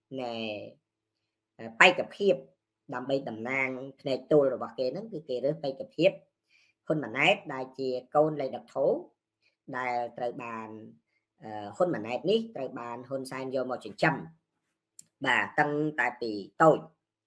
nè bay cặp hiệp đam bay đầm nang này tôi rồi bạc kê nó cứ kê rớt bay cặp hiệp hôn mà nét đại chia côn lấy đặc thố đại trời bàn hôn mà nét ní trời bàn hôn sai vô một chuyện chậm bà tăng tại vì tôi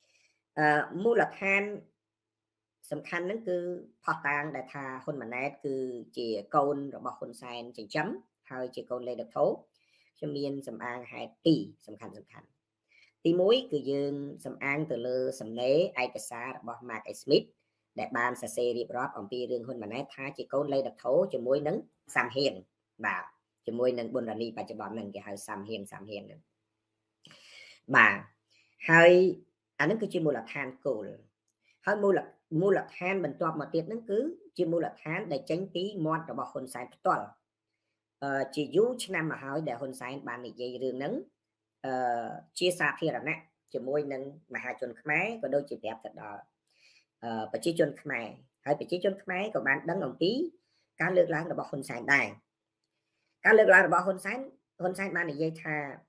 mua lật hanสำคัญนั่นคือพอต่างแต่ทาคนมันแน่คือเจี๋ยโกนหรือบอกคนใส่จิ๋งจ้ำให้เจี๋ยโกนเลยดับโถจะมีนสำอางหายตีสำคัญตีมุ้ยคือยืนสำอางตัวเลือสำเนาไอกระซาบอกมาร์กไอสมิธแต่บานเซรีบรอบของปีเรื่องคนมันแน่ท้าเจี๋ยโกนเลยดับโถจะมุ้ยนั้นสามเฮียนบ่าจะมุ้ยนั้นบนรันนีปัจจุบันนั้นจะให้สามเฮียนนั้นบ่าให้อันนั้นคือจีมูลทานกูลให้มูลทานบรรทบมาเตียนนั่นคือจีมูลทานได้จังปีมอดระบอกคนใส่ตัวchỉ dụ năm mà hỏi để hôn sai bạn này dây đường nắng chia sẻ thì là nè chỉ môi nâng mà hai chân máy có đôi chỉ đẹp thật đó và chỉ chân máy hay bị chỉ chân máy của bạn đấng ông tí cá lược lá là bỏ hôn sai này cá lược lá là bỏ hôn sai bạn này dây tha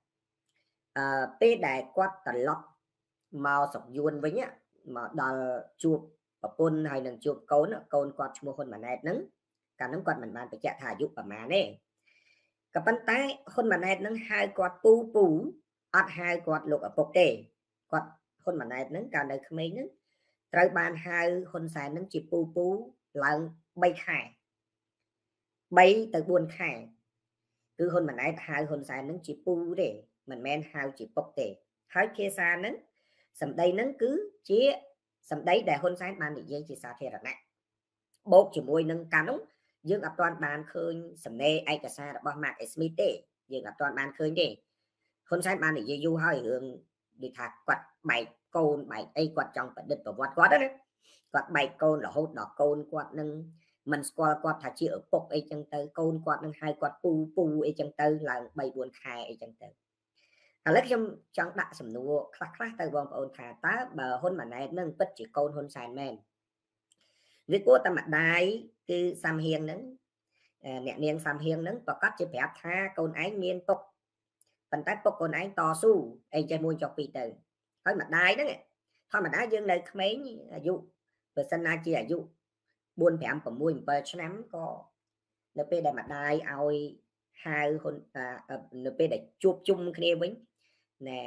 p đại quát tận lọc màu sọc yuan với nhá mà đào chuột và pôn hay nâng chuột côn quát mua hôn mà này nắng cả nắng quát mình bạn phải chạy thả giúp và mà nèกับปันท้ายคนมันในนั้นหายกอดปูอัดหายกอดลูกปกเตกอดคนมันในนั้นการในขมิ้นนั้นตรายบานหายคนใส่นั้นจีปูหลังใบไข่ใบตะบวนไข่คือคนมันในหายคนใส่นั้นจีปูเด้มันแม่นหายจีปกเตหายเคซานั้นสำได้นั้นคือจีสำได้แต่คนใส่บานอีกยังจีซาเทระนะโบกจีมวยนึงการน้องdương ập toàn bàn khơi sầm nê ai cả xa đã bỏ mặt smith đấy dương ập toàn bàn khơi điคนใช้bàn để du hơi hưởng đi thạc quạt bảy côn bảy ai quạt trong phải đứt vào quạt đó đấy quạt bảy côn là hốt đỏ côn quạt nâng mình quạt thà chỉ ở bốc ai chân tới côn quạt nâng hai quạt pu ai chân tới là bảy buồn khai ai chân tới lấy trong đã sầm nua khắc tới vòng ôn thà tá bờ hôn mà này nâng bất chỉ côn hôn sai men với cô ta mặt đaiคือสามเฮียงนั้นเนี่ยเนียงสามเฮียงนั้นประกอบจะแบบท่าคนไอ้เมียนปกปันท้ายปกคนไอ้ต่อสู้ไอ้ใจมวยจอกปีเตอร์thôi mặt đai đó nghe thôi mặt đai dương lời mấyอายุเปิดสนาจีอายุบุญแผมผมมวยเปิดชนะก็เนเป้ได้mặt đaiเอาhaiคนเนเป้ได้จูบจุ่มគ្នាវិញណែ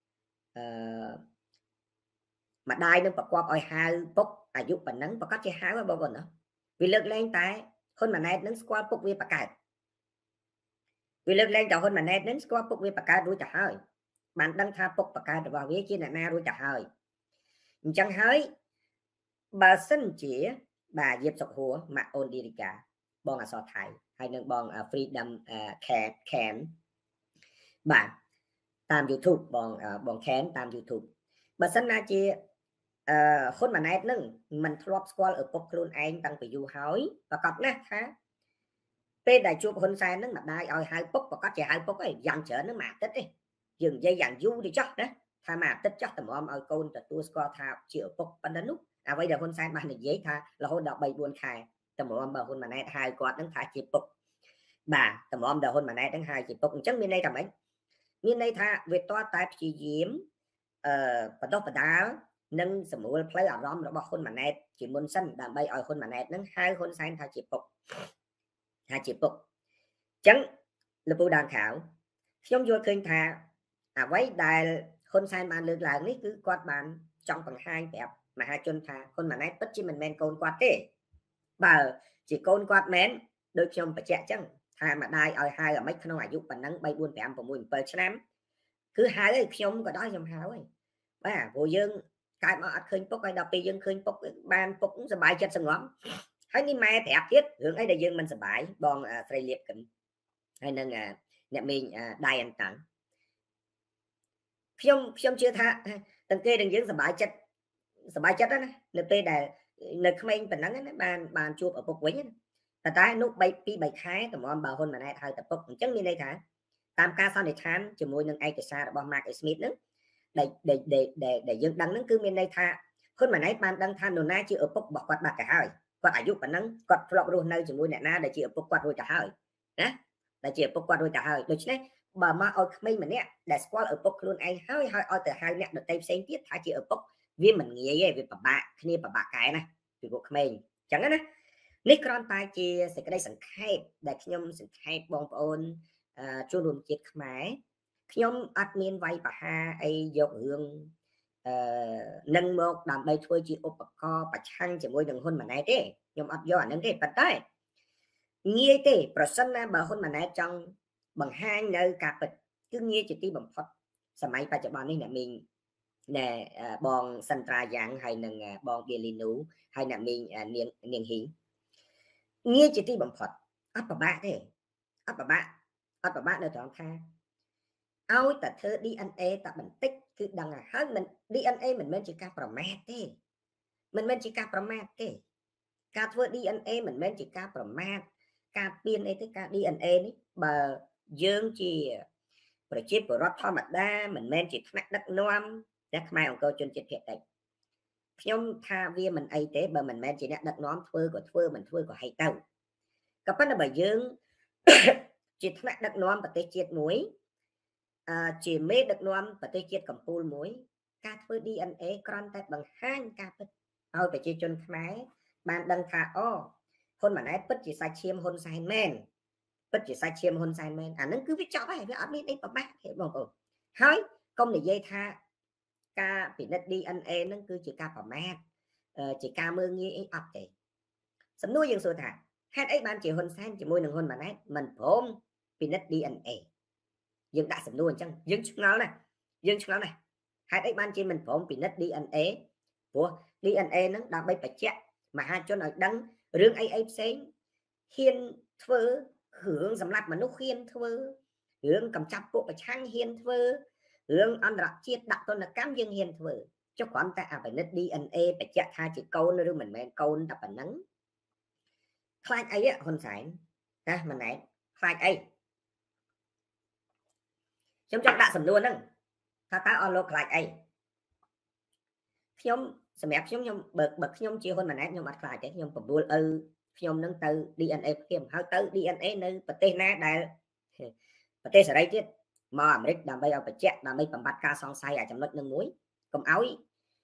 mặt đai nóประกอบเอาhaiปกอายุปันนั้นประกอบจะหายว่าบ่ก่อนเนาะvì lực lên tạiคนมันแน่นั้นสควอตปุ๊กวีประกาศvì lực lênจากคนมันแน่นั้นสควอตปุ๊กวีประกาศรู้จักให้มันดังท่าปุ๊กประกาศว่าวิจิตรนารู้จักให้จังให้บาสันเจี๋ยบาเย็บสกหัวมาโอนดีริกาบองอสอไทยให้หนึ่งบองฟรีดัมแขนบาตาม YouTube บองแขนตาม YouTube บาสันนาเจี๋ยคนมันแน่นึงมันทลบสควอลởปกครูนเองตั้งไปอยู่หอยประกอบนะฮะเป็นได้จูบคนใส่นึงมาได้เอาหายปกประกอบจะหายปกไอ้ยังเฉยนึงมาติดดิdừng dây dạng du đi chắc đấy tha mà tích chắc tầm om ao côn từ tua score thao chịu pok pan nút bây giờ con sai ban này giấy tha là hôn đọc bay buồn khai tầm om bờ hôn mà này hai quạt đứng thả chịu pok bà tầm om đào hôn mà này đứng hai chịu pok chắc miền này tầm ấy miền này tha về toa tai chỉ diễm và đó và đá nâng sầm mùi play ở rom đó bọc hôn mà này chỉ muốn xanh đàn bay ở hôn mà này nâng hai hôn sai thả chịu pok hai chịu pok chẳng là bộ đàn khảo trong vô kênh thàไว้ได้คนใส่มาเลือกหลังนี่คือกวาดบานจ้องbằng haiแบบmà hai chân thàคนmà này tất chi mình men côn quạt thế bà chỉ côn quạt mến đôi chồng phải chạy chăng thà mà đai ở hai ở mấy không ai giúp bằng nắng bay buôn bẹm của mình bơi chém cứ hai cái chồng có đó chồng háo ấy bà vô dương cái mà khơi bốc cái đọc đi dương khơi bốc ban bốc cũng sờ bài chân sờ ngóm hay ni mai đẹp thiết hướng ấy để dương mình sờ bài bòn tây liệp kính hay nâng nhà mình đai anh tặng phim chưa tha từng kê đừng dưỡng sờ bài chất đó nè p đài nè không anh phần nắng bàn chụp ở bục quấy ta tái nút bay pi bay khái tầm om bào hôn mà này thay tập bục chẳng như đây thả tam ca sau này thán chỉ môi nâng ai cái xa bỏ mark smith nữa để dưỡng đăng nó cứ bên đây tha hôn mà này ban đăng than đồ na chưa ở bục bỏ quạt bạc cả hai quạtอายุphần nắng quạt flop luôn nơi chỉ môi nè na để chỉ ở bục quạt rồi cả hai nè là chỉ ở bục quạt rồi cả hai được chứ bà mà ôi mình nè để squat ở bốc luôn anh hơi ôi từ hai nè được tay xem tiếp thay chỉ ở bốc vì mình nghĩ về bà bạn cái này vì bộ mình chẳng áនេះគ្រាន់តែជាសេចក្តីសង្ខេបដែលខ្ញុំសង្ខេបបងប្អូនចូលរួមជាតិខ្មែរខ្ញុំអត់មានវាយប្រហារអីយករឿងនឹងមកដើម្បីធ្វើជាឧបករណ៍ប្រឆាំងជាមួយនឹងហ៊ុនម៉ាណែតទេខ្ញុំអត់យកអានឹងទេប៉ុន្តែងាយទេប្រសិនណាបើហ៊ុនម៉ាណែតចង់បង្ហាញនៅការពិតគឺងាយជាទីបំផុតសម័យបច្ចុប្បន្ននេះអ្នកមីងណែបងសិនត្រាយ៉ាងហើយនឹងបងឌីលីនូហើយអ្នកមីងនាងហ៊ីងាយជាទីបំផុតអត់ពិបាកទេអត់ពិបាកនៅត្រង់ថាឲ្យតែធ្វើ DNA តែបន្តិចគឺដឹងហើយមិន DNA មិនមែនជាការប្រមាថទេមិនមែនជាការប្រមាថទេការធ្វើ DNA មិនមែនជាការប្រមាថការពៀនអីទេការ DNA នេះបើយើងជាប្រជាពលរដ្ឋធម្មតាមិនមែនជាថ្នាក់ដឹកនាំតែខ្មែរអង្គរជនជាតិភាគតិចខ្ញុំថាវាមិនអីទេបើមិនមែនជាអ្នកដឹកនាំធ្វើក៏ធ្វើមិនធ្វើក៏ហីទៅក៏ប៉ុន្តែបើយើង ជាថ្នាក់ដឹកនាំប្រទេសជាតិមួយជាមេដឹកនាំប្រទេសជាតិកម្ពុជាមួយការធ្វើ DNA គ្រាន់តែបង្ហាញការពិតឲ្យប្រជាជនខ្មែរបានដឹងថាអូហ៊ុនម៉ាណែតពិតជាសាច់ឈាមហ៊ុនសែនមែនពិតជាសាច់ឈាមហ៊ុនសែនមែនអានឹងគឺវាចប់ហើយវាអត់មានអីប្របាក់ទេបងប្អូនហើយកុំនិយាយថាការពិនិត្យ DNA នឹងគឺជាការប្រមាថជាការមើលងាយអីអត់ទេសំណួរយើងសួរថាហេតុអីបានជាហ៊ុនសែនជាមួយនឹងហ៊ុនម៉ាណែតមិនព្រមពិនិត្យ DNA យើងដាក់សំណួរអញ្ចឹងយើងឆ្ងល់ណាស់ហេតុអីបានជាមិនព្រមពិនិត្យ DNA ព្រោះ DNA ហ្នឹងដើម្បីបញ្ជាក់មហាជនឲ្យដឹងរឿងអីផ្សេងហ៊ានធ្វើរឿងសម្រាប់មនុស្សហ៊ានធ្វើរឿងកំចាប់ពួកប្រឆាំងហ៊ានធ្វើរឿងអន្តរជាតិដាក់ទណ្ឌកម្មយើងហ៊ានធ្វើចុះគ្រាន់តែពិនិត្យ DNA បញ្ជាក់ថាជាកូនឬមិនមែនកូនតែប៉ុណ្ណឹងខ្លាចអីហ៊ុនសែនណាម៉ាណែតខ្លាចអីខ្ញុំចង់ដាក់សំណួរហ្នឹងថាតើអស់លោកខ្លាចអីខ្ញុំសម្រាប់ខ្ញុំបើខ្ញុំជាហ៊ុនម៉ាណែតខ្ញុំអត់ខ្លាចទេខ្ញុំប្រួលឪខ្ញុំនឹងទៅ DNA ភ្លាមហើយទៅ DNA នៅប្រទេសណាដែលប្រទេសសេរីទៀតមកអាមេរិកដើម្បីឲ្យបញ្ជាក់ដើម្បីបំបត្តិការសង្ស័យចំណុចនឹងមួយកុំឲ្យ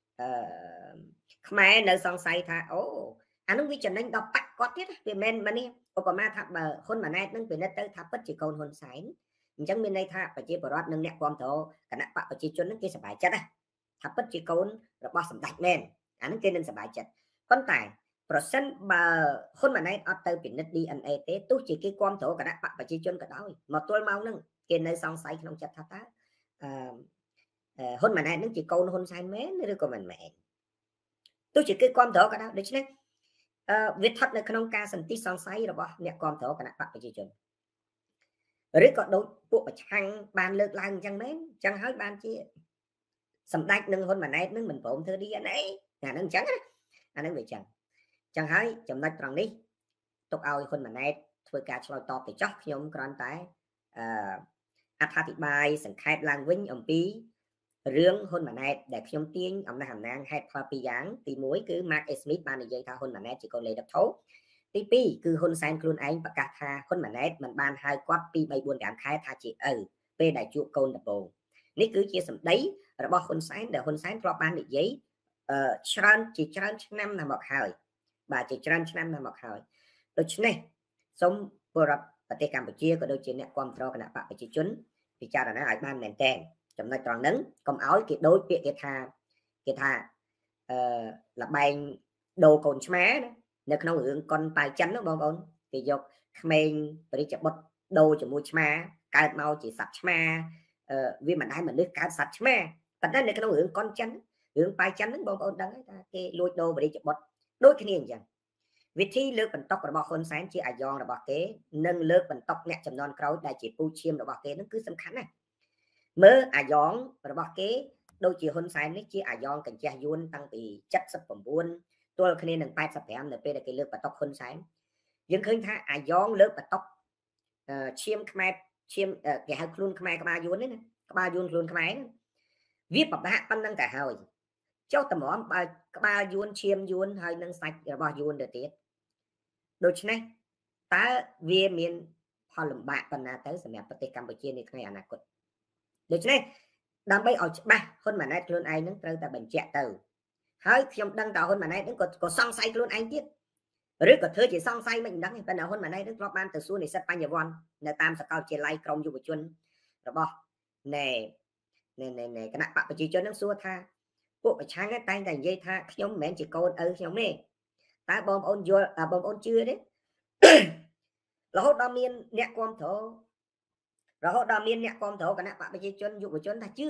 ខ្មែរនៅសង្ស័យថាអូអានោះវាចំណេញដល់បាក់គាត់ទៀតវាមិនមែននេះឧបមាថាបើហ៊ុនម៉ាណែតនឹងពិនិត្យទៅថាពិតជាកូនហ៊ុនសែនអញ្ចឹងមានន័យថាប្រជាពលរដ្ឋនិងអ្នកគ្រប់គ្រងគណៈបកប្រជាជននឹងគេសប្បាយចិត្តថាពិតជាកូនរបស់សម្ដេចមែនអានឹងគេនឹងសប្បាយចិត្តប៉ុន្តែប្រសិនបើហ៊ុនម៉ាណែតអត់ទៅពិនិត្យ DNA ទេទោះជាគេគ្រប់គ្រងគណៈបកប្រជាជនក៏ដោយមកទល់មកនឹងគេនៅសង្ស័យក្នុងចិត្តថាតើហ៊ុនម៉ាណែតនឹងជាកូនហ៊ុនសែនមែនឬក៏មិនមែនទោះជាគេគ្រប់គ្រងក៏ដោយដូច្នេះវាស្ថិតនៅក្នុងការសន្តិសង្ស័យរបស់អ្នកគ្រប់គ្រងគណៈបកប្រជាជនឬក៏ដូចពួកប្រឆាំងបានលើកឡើងអញ្ចឹងមែនអញ្ចឹងហើយបានជាសម្ដេចនឹងហ៊ុនម៉ាណែតនឹងមិនព្រមធ្វើ DNA អាហ្នឹងអញ្ចឹងណាអាហ្នឹងវាអញ្ចឹងហើយចំណុចត្រង់នេះទុកឲ្យហ៊ុនម៉ាណែតធ្វើការឆ្លើយតបទៅចោះខ្ញុំគ្រាន់តែអត្ថាធិប្បាយសង្ខេបឡើងវិញអំពីរឿងហ៊ុនម៉ាណែតដែលខ្ញុំទាញអំណះអំណាងហេតុផលពីរយ៉ាងទី1គឺ Mark Smith បាននិយាយថាហ៊ុនម៉ាណែតជាកូនលេខ10ថោទី2គឺហ៊ុនសែនខ្លួនឯងប្រកាសថាហ៊ុនម៉ាណែតមិនបានហៅគាត់2 3 4 5ខែថាជាឪពេលដែលជួបកូនដំបូងនេះគឺជាសម្ដីរបស់ហ៊ុនសែនដែលហ៊ុនសែនធ្លាប់បាននិយាយច្រើនឆ្នាំណាស់មកហើយបាទជាច្រើនឆ្នាំណាស់មកហើយដូច្នេះសូមពលរដ្ឋប្រទេសកម្ពុជាក៏ដូចជាអ្នកគ្រប់គ្រងគណៈបកប្រជាជនពិចារណាឲ្យបានមែនទែនចំណុចត្រង់ហ្នឹងកុំឲ្យគេដូចពាក្យគេថាលបែងដូរកូនឆ្មានៅក្នុងរឿងកុនប៉ៅចិនបងប្អូនគេយកក្មេងបរិជ្ជបុត្រដូរជាមួយឆ្មាកើតមកជាសត្វឆ្មាវាមិនដែលមនុស្សកើតសត្វឆ្មាប៉ុន្តែនៅក្នុងរឿងកុនចិនរឿងប៉ៅចិនហ្នឹងបងប្អូនដឹងហើយថាគេលួចដូរបរិជ្ជបុត្រដូចគ្នាអញ្ចឹងវិធីលើកបន្ទុករបស់ហ៊ុនសែនជាអាយ៉ងរបស់គេនិងលើកបន្ទុកអ្នកចំនួនក្រោយដែលជាពូឈាមរបស់គេហ្នឹងគឺសំខាន់ណាស់មើលអាយ៉ងរបស់គេដូចជាហ៊ុនសែននេះជាអាយ៉ងកញ្ចេះយួនតាំងពី79ទល់គ្នានឹង85នៅពេលដែលគេលើកបន្ទុកហ៊ុនសែនយើងឃើញថាអាយ៉ងលើកបន្ទុកឈាមខ្មែរឈាមគេហៅខ្លួនខ្មែរក្បាលយួននេះណាក្បាលយួនខ្លួនខ្មែរវាប្របាក់ប៉ុណ្្នឹងតែហើយចុះតម្រាំបើក្បាលយួនឈាមយួនហើយនឹងសាច់របស់យួនទៅទៀតដូច្នេះតើវាមានផផលលំបាកប៉ុណ្ណាទៅសម្រាប់ប្រទេសកម្ពុជានាថ្ងៃអនាគតដូច្នេះដើម្បីឲ្យច្បាស់ហ៊ុនម៉ាណែតខ្លួនឯងនឹងត្រូវតែបញ្ជាក់ទៅហើយខ្ញុំដឹងថាហ៊ុនម៉ាណែតនឹងក៏សង្ស័យខ្លួនឯងទៀតឬក៏ធ្វើជាសង្ស័យមិនដឹងទេប៉ុន្តែហ៊ុនម៉ាណែតនឹងធ្លាប់បានទៅសួរនិស្សិតបញ្ញវន្តនៅតាមសាកលវិទ្យាល័យក្រមយុវជនរបស់ណែគណៈបកប្រជាជននឹងសួរថាពួកប្រឆាំងតែងតែនិយាយថាខ្ញុំមិនមែនជាកូនឪខ្ញុំទេតើបងប្អូនយល់បងប្អូនជឿទេរហូតដល់មានអ្នកគាំទ្រគណៈបកប្រជាជនយុវជនថាជឿ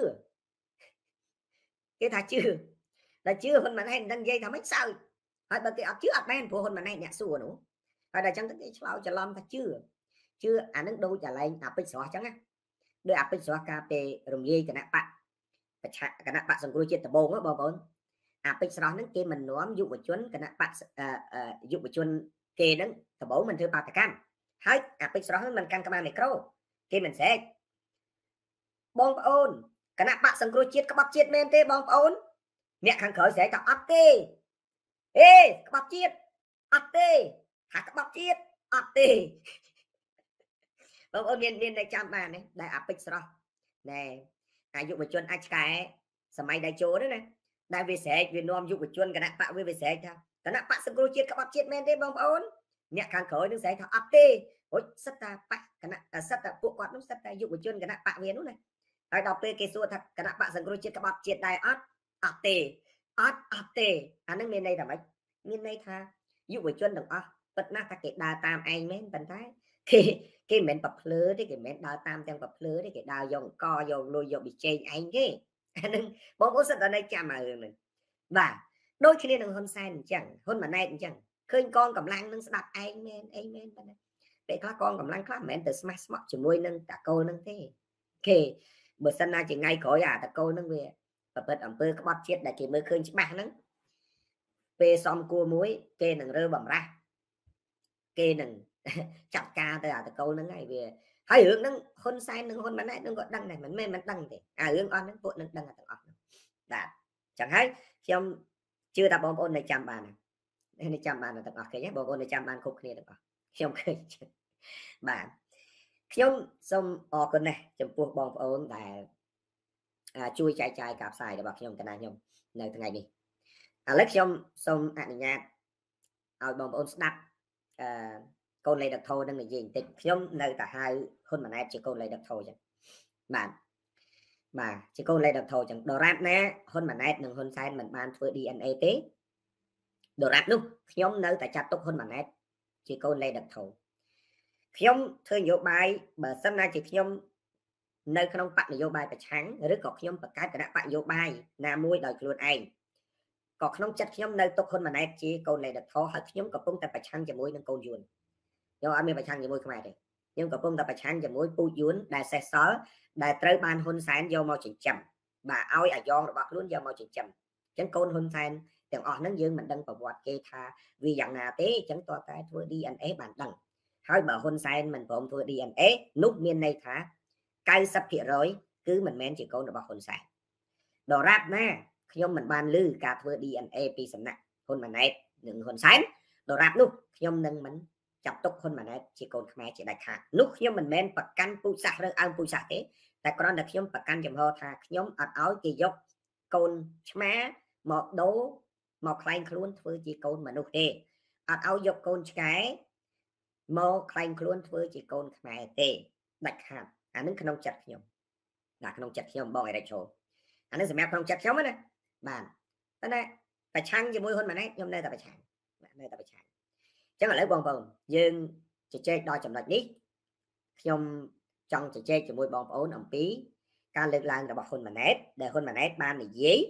គេថាជឿតែជឿហ៊ុនម៉ាណែតនឹងនិយាយថាមិនសើចហើយបើគេអត់ជឿអត់មែនព្រោះហ៊ុនម៉ាណែតអ្នកសួរនោះហើយដល់អញ្ចឹងទៅគេឆ្លោយច្រឡំថាជឿអានឹងដូចអាឡែងអាពេជ្រស្រស់អញ្ចឹងណាដោយអាពេជ្រស្រស់កាលពេលរំលាយគណៈបកសង្គ្រោះជាតិដំបូងបងប្អូនអាពេជ្រស្រស់ហ្នឹងគេមិននាំយុវជនគណៈបកយុវជនគេហ្នឹងដំបូងមិនធ្វើបាតកម្មហើយអាពេជ្រស្រស់ហ្នឹងមិនកាន់ក្បាលមីក្រូគេមិនស្រែកបងប្អូនគណៈបកសង្គ្រោះជាតិក្បត់ជាតិមែនទេបងប្អូនអ្នកខាងក្រោយស្រែកថាអត់ទេក្បត់ជាតិអត់ទេថាក្បត់ជាតិអត់ទេបងប្អូនមានតែចាំបានទេដែលអាពេជ្រស្រស់ណែអាយុវជនអាចឆ្កែសម័យដៃជោហ្នឹងណាដែលវាស្រែកវានាំយុវជនគណៈបកវាស្រែកថាគណៈបកសង្គ្រោះជាតិក្បត់ជាតិមែនទេបងប្អូនអ្នកខាងក្រោយនឹងស្រែកថាអត់ទេរួចសិតតែបកគណៈសិតតែពួកគាត់នោះសិតតែយុវជនគណៈបកវានោះណាហើយដល់ពេលគេសួរថាគណៈបកសង្គ្រោះជាតិក្បត់ជាតិដែរអត់ទេអានឹងមានន័យថាម៉េចមានន័យថាយុវជនទាំងអស់ពិតណាស់ថាគេដើរតាមឯងមែនប៉ុន្តែគេមិនមែនប្រភ្លឺទេគេមិនមែនដើរតាមទាំងប្រភ្លឺទេគេដើរយកអង្គយកលុយយកបិជែងឯងទេអានឹងបងប្អូនសិតតែនៅចាំអារឿងហ្នឹងបាទដូចគ្នានឹងហ៊ុនសែនអញ្ចឹងហ៊ុនម៉ាណែតអញ្ចឹងឃើញកងកម្លាំងនឹងស្ដាប់ឯងមែនប៉ុណ្ណាពេលខ្លះកងកម្លាំងខ្លះមិនមែនទៅស្មាស់ស្មក់ជាមួយនឹងតាកូលនឹងទេគេបើសិនណាជាថ្ងៃក្រោយអាតាកូលនឹងវាប្រព្រឹត្តអំពើក្បត់ជាតិដែលគេមើលឃើញច្បាស់ហ្នឹងពេលសំគួរមួយគេនឹងរើបំរាស់គេនឹងចាត់ការទៅអាតកូលហ្នឹងហើយរឿងហ្នឹងហ៊ុនសែននិងហ៊ុនម៉ាណែតនឹងក៏ដឹងដែរមិនមែនមិនដឹងទេអារឿងអស់ហ្នឹងពួកនឹងដឹងទាំងអស់បាទចឹងហើយខ្ញុំជឿថាបងប្អូននៅចាំបាននៅចាំបានទាំងអស់ឃើញទេបងប្អូននៅចាំបានគ្រប់គ្នាទាំងអស់ខ្ញុំឃើញបាទខ្ញុំសូមអរគុណណាស់ចំពោះបងប្អូនដែលជួយចែកចាយការផ្សាយរបស់ខ្ញុំកណាខ្ញុំនៅថ្ងៃនេះឥឡូវខ្ញុំសូមអនុញ្ញាតឲ្យបងប្អូនស្ដាប់កូនលេខដឹកធោនឹងនិយាយបន្តិចខ្ញុំនៅតែហៅហ៊ុនម៉ាណែតជាកូនលេខដឹកធោអញ្ចឹងបាទជាកូនលេខដឹកធោអញ្ចឹងដរាបណាហ៊ុនម៉ាណែតនិងហ៊ុនសែនមិនបានធ្វើ DNA ទេដរាបនោះខ្ញុំនៅតែចាត់ទុកហ៊ុនម៉ាណែតជាកូនលេខដឹកធោខ្ញុំធ្វើនយោបាយបើសិនណាជាខ្ញុំនៅក្នុងបកនយោបាយប្រឆាំងឬក៏ខ្ញុំបង្កើតគណៈបកនយោបាយណាមួយដោយខ្លួនឯងក៏ក្នុងចិត្តខ្ញុំនៅទុកហ៊ុនម៉ាណែតជាកូនលេខដឹកធោហើយខ្ញុំកំពុងតែប្រឆាំងជាមួយនឹងកូនយួនខ្ញុំអត់មានប្រឆាំងជាមួយខ្មែរទេខ្ញុំកំពុងតែប្រឆាំងជាមួយពូជយួនដែលសេះសល់ដែលត្រូវបានហ៊ុនសែនយកមកចិញ្ចឹមបាទឲ្យអាយ៉ងរបស់ខ្លួនយកមកចិញ្ចឹមអញ្ចឹងកូនហ៊ុនសែនទាំងអស់ហ្នឹងយើងមិនដឹងប្រវត្តិគេថាវាយ៉ាងណាទេអញ្ចឹងតើតែធ្វើ DNA បានដឹងហើយបើហ៊ុនសែនមិនព្រមធ្វើ DNA នោះមានន័យថា 90% គឺមិនមែនជាកូនរបស់ហ៊ុនសែនដរាបណាខ្ញុំមិនបានឮការធ្វើ DNA ពីសំណាក់ហ៊ុនម៉ាណែតនិងហ៊ុនសែនដរាបនោះខ្ញុំនឹងមិនចាប់ទុកហ៊ុនម៉ាណែតជាកូនខ្មែរជាដាច់ខាតនោះខ្ញុំមិនមែនប្រកាន់ពូជសាសន៍ឬអើងពូជសាសន៍ទេតែគ្រាន់តែខ្ញុំប្រកាន់ចំហថាខ្ញុំអត់ឲ្យគេយកកូនឆ្មាមកដូរមកខ្លែងខ្លួនធ្វើជាកូនមនុស្សទេអត់ឲ្យយកកូនឆ្កែមកខ្លែងខ្លួនធ្វើជាកូនខ្មែរទេដាច់ខាតអានឹងក្នុងចិត្តខ្ញុំបាទក្នុងចិត្តខ្ញុំបងអេរិកឈូអានឹងសម្រាប់ក្នុងចិត្តខ្ញុំណាបាទប៉ុន្តែប្រឆាំងជាមួយហ៊ុនម៉ាណែតខ្ញុំនៅតែប្រឆាំងនៅតែប្រឆាំងអញ្ចឹងឥឡូវបងប្អូនយើងជជែកដល់ចំណុចនេះខ្ញុំចង់ជជែកជាមួយបងប្អូនអំពីការលើកឡើងរបស់ហ៊ុនម៉ាណែតដែលហ៊ុនម៉ាណែតបាននិយាយ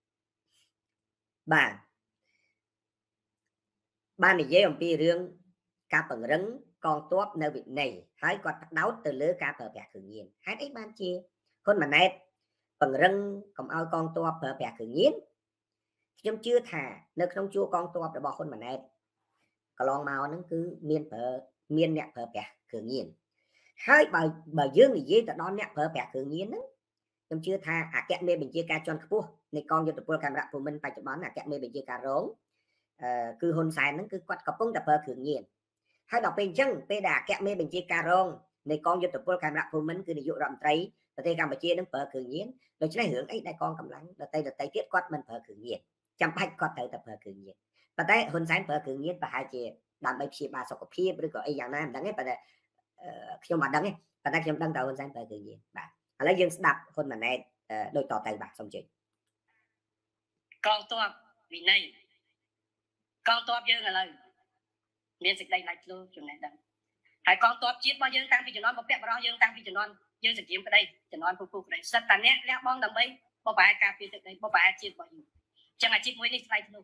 បាននិយាយអំពីរឿងការពង្រឹងកងទ័ពនៅវិន័យហើយគាត់ផ្ដោតទៅលើការប្រើប្រាស់គ្រឿងញៀនហេតុអីបានជាហ៊ុនម៉ាណែតពង្រឹងកុំឲ្យកងទ័ពប្រើប្រាស់គ្រឿងញៀនខ្ញុំជឿថានៅក្នុងជួរកងទ័ពរបស់ហ៊ុនម៉ាណែតកន្លងមកហ្នឹងគឺមានអ្នកប្រើប្រាស់គ្រឿងញៀនហើយបើយើងនិយាយទៅដល់អ្នកប្រើប្រាស់គ្រឿងញៀនហ្នឹងខ្ញុំជឿថាអគ្គមេបញ្ជាការជាន់ខ្ពស់នៃកងយុទ្ធពលកាមេរ៉ាភូមិន្ទបច្ចុប្បន្នអគ្គមេបញ្ជាការរងគឺហ៊ុនសែនហ្នឹងគឺគាត់កំពុងតែប្រើគ្រឿងញៀនហើយដល់ពេលអញ្ចឹងពេលដែលអគ្គមេបញ្ជាការរងនៃកងយុទ្ធពលខេមរៈភូមិន្ទគឺនាយករដ្ឋមន្ត្រីប្រទេសកម្ពុជានឹងប្រើគ្រឿងញៀនដូច្នេះរឿងអីដែលកងកម្លាំងដតីទៀតគាត់មិនប្រើគ្រឿងញៀនចាំបាច់គាត់ត្រូវតែប្រើគ្រឿងញៀនប៉ុន្តែហ៊ុនសែនប្រើគ្រឿងញៀនប្រហែលជាដើម្បីព្យាបាលសុខភាពឬក៏អីយ៉ាងណាមិនដឹងទេប៉ុន្តែខ្ញុំអត់ដឹងទេប៉ុន្តែខ្ញុំដឹងតែហ៊ុនសែនប្រើគ្រឿងញៀនបាទឥឡូវយើងស្ដាប់ហ៊ុនម៉ាណែតដូចតទៅបាទសូមជឿកងទ័ពវិន័យកងទ័ពយើងឥឡូវមានសេចក្តីថ្លៃថ្នូរចំណេះដឹងហើយកងទ័ពជាតិរបស់យើងតាំងពីជំនាន់បព្វបរោះយើងតាំងពីជំនាន់យើងសង្គ្រាមក្តីជំនាន់ពូក្តីសិតតាអ្នកលះបង់ដើម្បីបបែការពារទឹកដីបបែជាតិរបស់យើងចឹងអាជីពមួយនេះថ្លៃថ្នូរ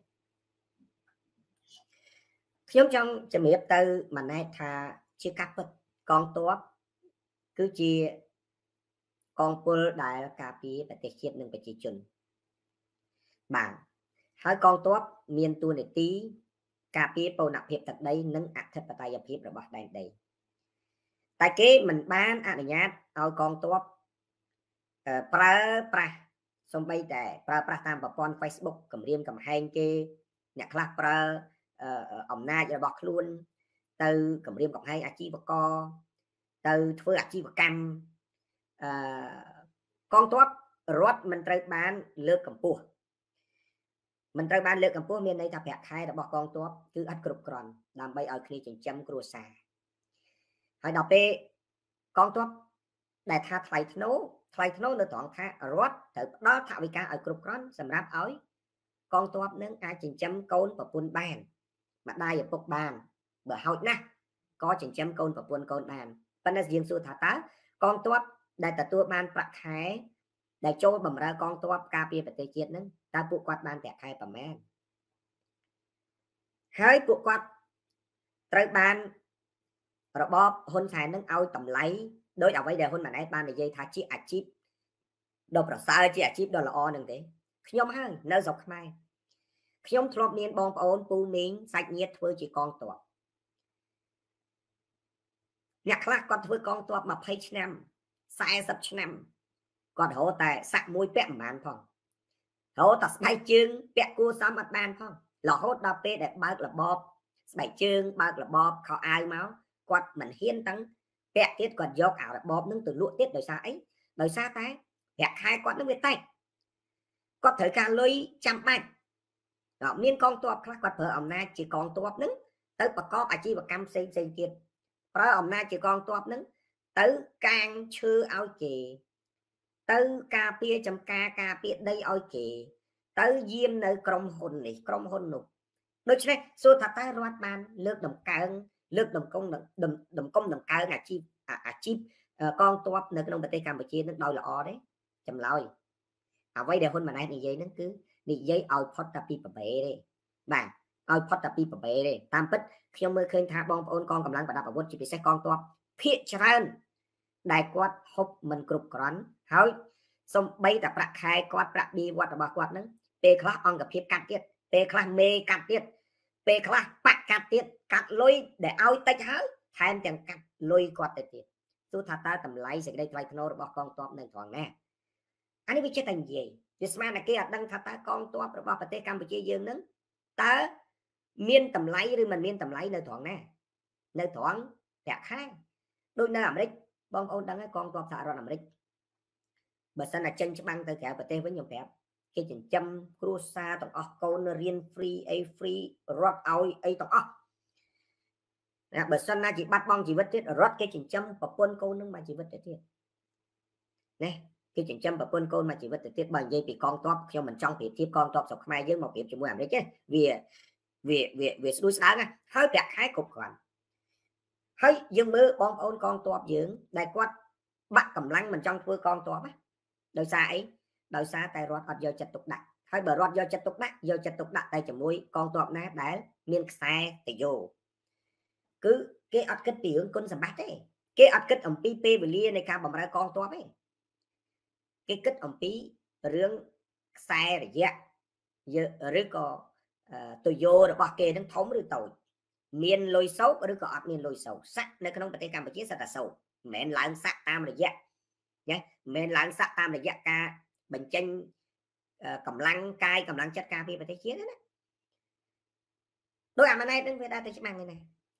ខ្ញុំចង់ជំរាបទៅម៉ាណែតថាជាការពិតកងទ័ពគឺជាកងពលដែលការពារប្រទេសជាតិនិងប្រជាជនបាទហើយកងទ័ពមានតួនាទីការពារបូរណភាពទឹកដីនិងអធិបតេយ្យភាពរបស់ដែនដីតែគេមិនបានអនុញ្ញាតឲ្យកងទ័ពប្រើប្រាស់សំបីតែប្រើប្រាស់តាមប្រព័ន្ធ Facebook គម្រាមកំហែងគេអ្នកខ្លះប្រើអំណាចរបស់ខ្លួនទៅគម្រាមកំហែងអាជីវករទៅធ្វើអាជីវកម្មកងទ័ពរដ្ឋមិនត្រូវបានលើកកម្ពស់មានន័យថាប្រាក់ខែរបស់កងទ័ពគឺអត់គ្រប់គ្រាន់ដើម្បីឲ្យគ្នាចិញ្ចឹមគ្រួសារហើយដល់ពេលកងទ័ពដែលថាថ្លៃថ្នូរនៅត្រង់ថារដ្ឋត្រូវផ្ដល់ថវិកាឲ្យគ្រប់គ្រាន់សម្រាប់ឲ្យកងទ័ពនឹងអាចចិញ្ចឹមកូនប្រពន្ធបានម្ដាយឪពុកបានបើហោចណាស់ក៏ចិញ្ចឹមកូនប្រពន្ធកូនបានប៉ុន្តែយើងសួរថាតើកងទ័ពដែលទទួលបានប្រាក់ខែដែលចូលបម្រើកងទ័ពការពារប្រទេសជាតិនឹងតើពួកគាត់បានប្រាក់ខែប្រមាណហើយពួកគាត់ត្រូវបានរបបហ៊ុនសែននឹងឲ្យតម្លៃដោយអ្វីដែលហ៊ុនម៉ាណែតបាននិយាយថាជាអាជីពដ៏ប្រសើរជាអាជីពដ៏ល្អនឹងទេខ្ញុំហើយនៅស្រុកខ្មែរខ្ញុំធ្លាប់មានបងប្អូនពូមីងសាច់ញាតិធ្វើជាកងទ័ពអ្នកខ្លះគាត់ធ្វើកងទ័ព20ឆ្នាំ40ឆ្នាំគាត់រហូតតែសាក់មួយពាក់មិនបានផងរហូតតែស្បែកជើងពាក់គួរសមអត់បានផងរហូតដល់ពេលដែលបើករបបស្បែកជើងបើករបបខោអាវមកគាត់មិនហ៊ានទាំងពាក់ទៀតគាត់យកអារបបនឹងទៅលក់ទៀតដោយសារអីដោយសារតែប្រាក់ខែគាត់នឹងវាតែគាត់ត្រូវការលុយចាំបាច់មានកងទ័ពខ្លះគាត់ប្រើអំណាចជាកងទ័ពនឹងទៅប្រកបអាជីវកម្មផ្សេងទៀតប្រើអំណាចជាកងទ័ពនឹងទៅកាងឈើឲ្យគេទៅការពារចំការការពារដីឲ្យគេទៅយាមនៅក្រុមហ៊ុននេះក្រុមហ៊ុននោះដូច្នេះសួរថាតើរដ្ឋបានលើកដំកើងដំកុំដំកើងអាជីពកងទ័ពនៅក្នុងប្រទេសកម្ពុជានឹងដោយល្អទេចម្លើយអ្វីដែលហ៊ុនម៉ាណែតនិយាយហ្នឹងគឺនិយាយឲ្យផុតតែពីប្របែទេបាទឲ្យផុតតែពីប្របែទេតាមពិតខ្ញុំមើលឃើញថាបងប្អូនកងកម្លាំងប្រដាប់អាវុធជាពិសេសកងទ័ពភាគច្រើនដែលគាត់ហូបមិនគ្រប់គ្រាន់ហើយសំបីតែប្រាក់ខែគាត់ប្រាក់បៀវត្តរបស់គាត់ហ្នឹងពេលខ្លះអង្គភាពកាត់ទៀតពេលខ្លះមេកាត់ទៀតពេលខ្លះបាក់កាត់ទៀតកាត់លុយដែលឲ្យតិចហើយថែមទាំងកាត់លុយគាត់ទៅទៀតទោះថាតើតម្លៃសេចក្តីថ្លៃថ្នូររបស់កងទ័ពនៅត្រង់ណាអានេះវាចេះតែនិយាយវាស្មានតែគេអត់ដឹងថាតើកងទ័ពរបស់ប្រទេសកម្ពុជាយើងហ្នឹងតើមានតម្លៃឬមិនមានតម្លៃនៅត្រង់ណានៅត្រង់ប្រាក់ខែដូចនៅអាមេរិកបងប្អូនដឹងហើយកងទ័ពសហរដ្ឋអាមេរិកបើសិនតែចេញច្បាំងទៅក្រៅប្រទេសវិញខ្ញុំប្រាប់គេចិញ្ចឹមគ្រួសារទាំងអស់កូនរៀន free អី free រត់ឲ្យអីទាំងអស់ណាបើសិនណាជាបាត់បង់ជីវិតទៀតរត់គេចិញ្ចឹមប្រពន្ធកូននឹងមកជីវិតទៅទៀតណាគេចិញ្ចឹមប្រពន្ធកូនមកជីវិតទៅទៀតបើនិយាយពីកងទ័ពខ្ញុំមិនចង់ប្រៀបធៀបកងទ័ពស្រុកខ្មែរយើងមកប្រៀបជាមួយអាមេរិកទេវាស្ដួយស្ដើងហើយប្រាក់ខែគ្រប់គ្រាន់ហើយយើងមើលបងប្អូនកងទ័ពយើងដែលគាត់បាក់កម្លាំងមិនចង់ធ្វើកងទ័ពណាដោយសារអីដោយសារតែរដ្ឋអត់យកចិត្តទុកដាក់ហើយបើរដ្ឋយកចិត្តទុកដាក់តែជាមួយកងទ័ពណាដែលមានខ្សែតយោគឺគេអត់គិតពីរឿងគុណសម្បត្តិទេគេអត់គិតអំពីពេលវេលានៃការបម្រើកងទ័ពទេគេគិតអំពីរឿងខ្សែរយៈឬក៏តយោរបស់គេនឹងធំឬតូចមានលុយសោកឬក៏អត់មានលុយសោកសាក់នៅក្នុងប្រទេសកម្ពុជាសិតតែសោកមិនមែនឡើងសាក់តាមរយៈណាមិនមែនឡើងសាក់តាមរយៈការបញ្ចេញកម្លាំងកាយកម្លាំងចិត្តការពារប្រទេសជាតិណាដោយអាម៉ាណែតនឹងវាដើរទៅច្បាំងនេះណាគេ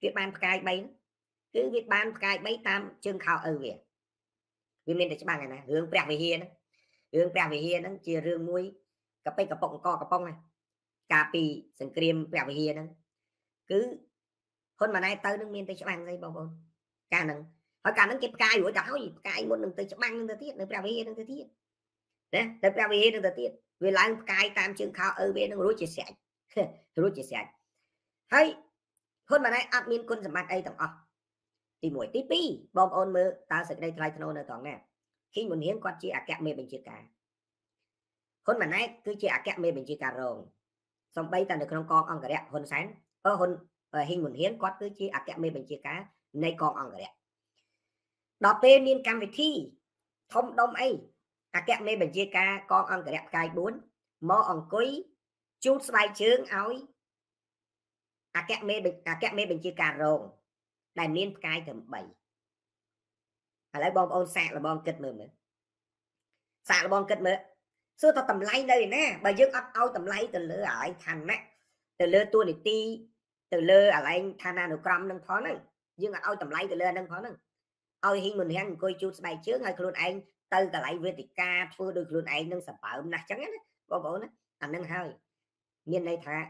Việt ban cài bay cứ Việt ban cài bay tam chương khảo ở về vì mình để cho bạn này hướng bẹo về hiền hướng bẹo về hiền nó chia rương muối cặp bay cặp bông co cặp bông này cà pì sừng cream bẹo về hiền nó cứ hơn mà nay tới nước miền tây cho bạn đây bông ca nâng hỏi cả nó kịp cài của cháu gì cài muốn đừng tới cho băng đừng thiết đừng bẹo về hiền đừng thiết đấy đừng bẹo về hiền đừng thiết vì lại cài tam chương khảo ở về nó rối chia sẻ rối chia sẻ hay hơn mà nay admin quân mặt đây tổng thì mỗi tí pi bom ôn mơ ta sẽ đây thay thô nơi toàn nè khi muốn hiến quan chi kẹt mê bình chia cả hơn mà nay cứ chia kẹt mê bình chia cả rồi xong bây ta được con ông cái đẹp hơn sáng hơn hình muốn hiến quan cứ chia kẹt mê bình chia cá nay con ông cái đẹp đó tên niên cam về thi thông đông ấy kẹt mê bình chia cá con ông cái đẹp cài 4 mò ông cuối chút bài chướng áo kẹt mê bình chia cả rồi đại niên cài tầm 7 lấy bom ôn xạ là bom kịch mượn xạ là bom kịch mượn xưa tao tầm lấy đây nè bà dương ấp ao tầm lấy từ lứa ở thành nè từ lứa tua này ti từ lứa ở lại thana được crom nâng phó nè dương ao tầm lấy từ lứa nâng phó nè ôi hiện mình hăng coi chút bài trước hay luôn anh từ cả lại với thì ca thua được luôn anh nâng sập bạo nè trắng á bom ôn á anh nâng hơi nhân đây thà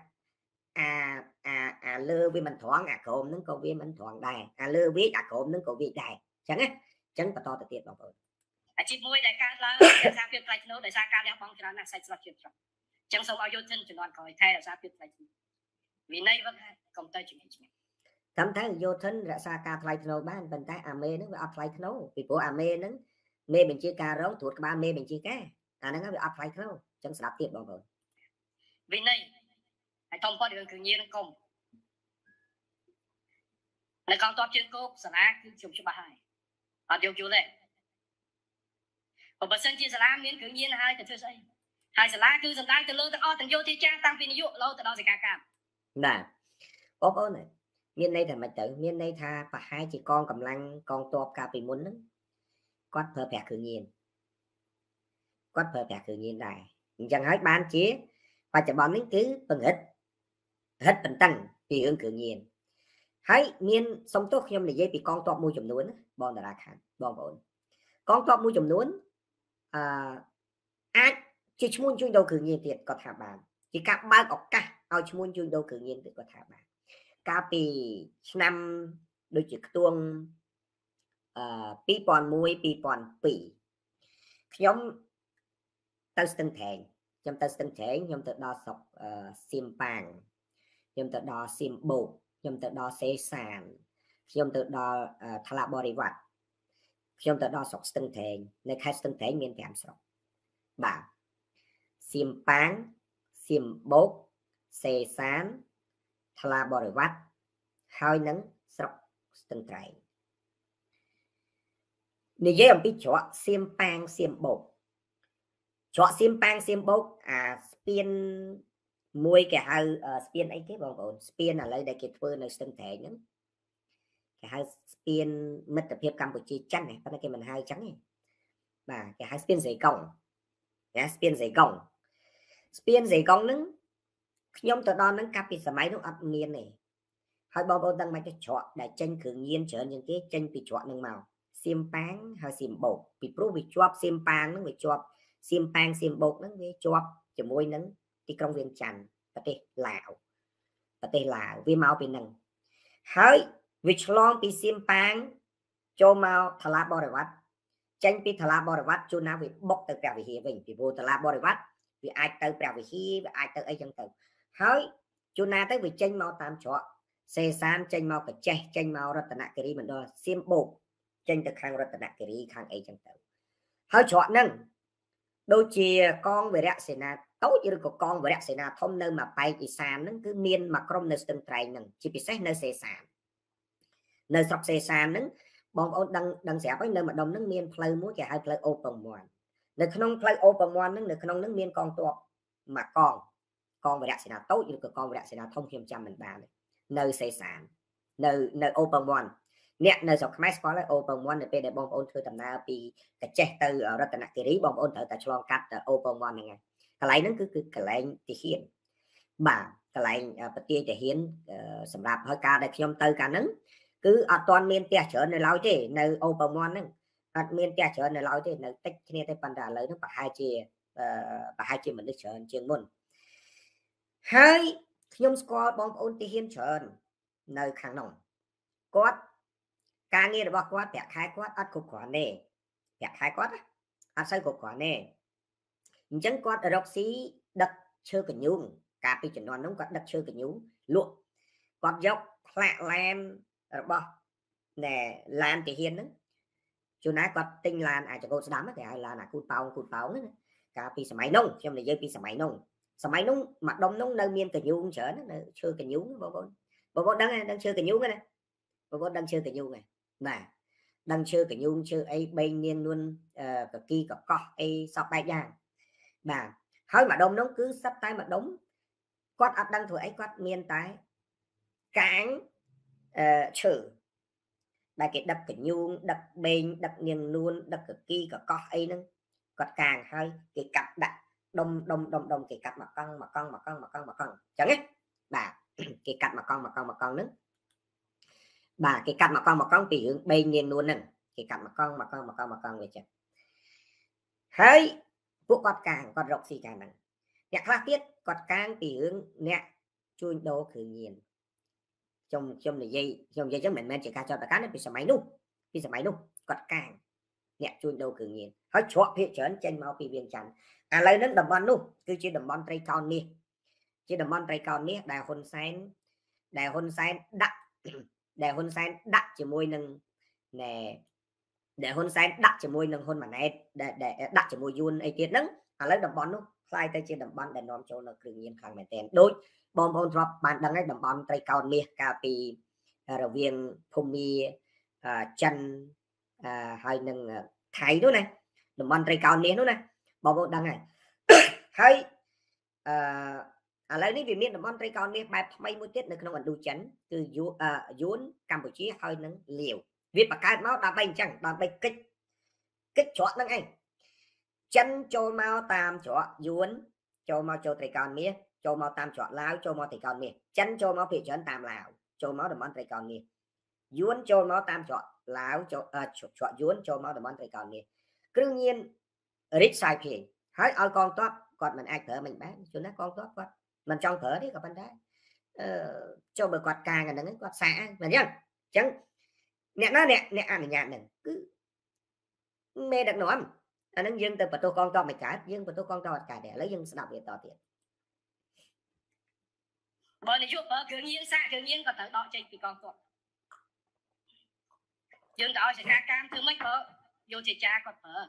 lơ với mình thoáng cộm nâng câu viên mình thoáng đài lơ biết cộm nâng câu việc đài chẳng á chẳng có to tiệt bom ôn chỉ môi đại ca là ra phiên trái nấu để ra ca đeo bóng cho nó sai sót chuyện chẳng sống ao vô thân cho nó coi thay là ra phiên trái vì nay vẫn công tay chuyện này cảm thấy vô thân ra xa ca thay nấu ban bên tay mê nó bị thay nấu vì của mê nó mê mình chia ca rống thuộc ba mê mình chia cá nó bị thay nấu chẳng sắp tiệt bom ôn vì nay hãy thông qua đường tự nhiên công lại còn top trên cô sẽ là cứ chụp cho bà hai họ điều chú này và bật sân chia sẻ miễn tự nhiên hai cái thứ xây hai sẽ lá cứ dần lại từ lâu từ o từ vô thì cha tăng vì dụ lâu từ đó sẽ cả cam nè ốp này miền đây là mày tự miền đây tha và hai chị con cầm lăng con top cà phê muốn lắm quát phở bẹt tự nhiên quát phở bẹt tự nhiên này chẳng hỏi ban chế và cho bọn mình cứ bằng hết bình tăng vì ứng tự nhiên hãy miền sông tốt nhưng mà dây bị con top mua chùm núi bọn đã khăn bọn ổn con top mua chùm núi chỉ muốn chui đầu cử nhiên tiệt có thả bàn chỉ các ba gọc cả ao chỉ muốn chui đầu cử nhiên tiệt có thả bàn cà pì năm đôi chỉ tuông pi pòn muối pi pòn pì nhóm tao từng thèn nhóm tao từng thèn nhóm tự đo sọc sim pàng nhóm tự đo sim bột nhóm tự đo xế sàn nhóm tự đo thà body vật nhóm tự đo sọc từng thèn nơi khai từng thèn miền thèm sọc bà xiêm páng xiêm bốt xê sán thla bò vắt hơi nắng sọc từng trại nếu dễ ông biết chọn xiêm pang xiêm bột chọn xiêm pang xiêm bốt spin môi cái hơi spin ấy cái bọn ổn spin là lấy đây cái phơi này từng thể nhá cái hai spin mất tập hiệp Campuchia trắng này cái mình hai trắng này và cái hai spin giấy còng spin giấy còng nứng nhóm tự đo nứng cặp thì máy nó ấp nghiền này hơi bao đăng máy cho chọn để tranh cử nhiên trở những cái tranh bị chọn nâng màu xiêm páng hay xiêm bột bị pro bị chọp xiêm páng nó bị chọp xiêm pang xiêm bột nó bị chọp cho môi nứng thì công viên chành và tê lào vì màu bị nâng hơi vì long bị xiêm páng cho màu thà bò vắt tranh bị thà bò vắt cho nào bị bốc từ bèo về hier mình vì vô thà bò vắt vì ai từ bèo về hier và ai từ ấy chẳng từ hơi cho nào tới vì tranh màu tam chọn xe san tranh màu cái tranh màu rất là nặng cái mình đó xiêm bột tranh từ khang rất là nặng cái khang ấy chẳng từ hơi chọn nâng đôi chia con về rạ sẽ là tốt như của con về rạ sẽ là thông nơi mà bay thì sàn nó cứ miên mà không nơi từng trái nâng chỉ bị xét nơi xe sàn nơi sọc xe sàn nó bom ôn đăng sẽ với nơi mà đông nó miên play muốn cái hai play open one nơi không play open one nó không nó miên con to mà con về rạ sẽ là tốt như của con về rạ sẽ là thông hiểm trăm mình bàn nơi xe sàn nơi open one nè nơi dọc máy có lại open one để bom ôn thưa tầm na bị cái chết từ ở rất là cái bom ôn thở tại chat open one này cái lấy nó cứ cái lấy thì hiện bà cái lại bật tia thể hiện sầm rạp hơi ca để nhom tư cả nứng cứ ở toàn miền tia trở này lao chứ nơi Obermon nè ở miền tia trở này lao chứ nơi tách kia tây pan đà lấy nó bà hai chia mình được trở chuyên môn hai nhom squad bóng ôn tia hiến trở nơi khang nòng quát ca nghe được bao quát bẹt hai quát ăn cục quả nè bẹt hai quát ăn xây cục quả nè chẳng quát ở đọc xí đất chơi cái nhung cà phê chuẩn đoán đúng quát đất chơi cái nhung luộc quát dốc lạ lam bao nè lan thì hiền đó chú nãy quát tinh lan ai cho cô đám thì ai là cút tàu nữa cà phê sắm máy nông trong này dây phê sắm máy nông mặt đông nông nơi miền cái nhung trở nó chơi cái nhung bộ đang chơi cái nhung này bộ đang chơi cái nhung này mà đang chơi cái nhung chơi ấy bên niên luôn cái kia có ấy sao bay ra bà hơi mà đông nó cứ sắp tay mà đóng quát ắt đăng tuổi ấy quát miên tái cán chữ bài cái đập cái nhung đập bên đập niên luôn đập cái kia có ấy nữa quát càng hơi cái cặp đặt đông cái cặp mà con chẳng ấy bà cái cặp mà con nữa bà cái cặp mà con thì hướng bên niên luôn nè cái cặp mà con vậy chứ hơi vụ quạt càng quạt rộng xì càng nặng nhạc khác tiết quạt càng thì hướng nè chui đồ khử nhiên trong dây trong mình chỉ ca cho bà cá nó bị sợ máy nụ quạt càng nè chui đồ khử nhiên hơi chọt phía trên máu bị viên chắn lấy đến đầm bón nụ cứ chỉ đầm bón tây con đi chỉ đầm bón tây con đi đào hôn sen đắt chỉ môi nâng nè để hôn sen đặt cho môi nâng hôn mà này để đặt cho môi yun ấy tiết nắng lấy đầm bón nó fly tay trên đầm bón để nom cho nó tự nhiên khang mày tên đôi bom bom drop bạn đang ấy đầm bón tay cao nia cà pi rồi viên phun mi chân hai nâng thái đó này đầm bón tay cao nia đó này bom bom đang này hay lấy ní vì miền đầm bón tay cao nia bài mấy mũi tiết nữa không còn đủ chấn từ yun Campuchia hơi nâng liều viết bạc cái máu đà bay chẳng đà bay kích chọn năng anh chân cho mau tam chọn yuốn cho mau cho thầy con mía cho mau tam chọn láo cho mau thầy con mía chân cho mau thị trấn tam lào cho máu đầm món thầy con mía yuốn cho máu tam chọn láo cho chọn yuốn cho máu đầm món thầy con mía đương nhiên rít sai phiền hãy ở con tốt còn mình ai thở mình bán cho nó con tốt quá mình trong thở đấy các bạn đấy cho bờ quạt càng là nó quạt xả mà nhá chẳng nè nó nè ăn nhà mình cứ mê đặt nổi anh nó dân từ bà tôi con to mày cả dân bà tôi con to cả để lấy dân đọc việc to tiền bởi vì chuột bờ cứ nhiên xa cứ nhiên còn tới đó chơi thì con to dân đó sẽ ca cam thứ mấy bờ vô thì cha còn bờ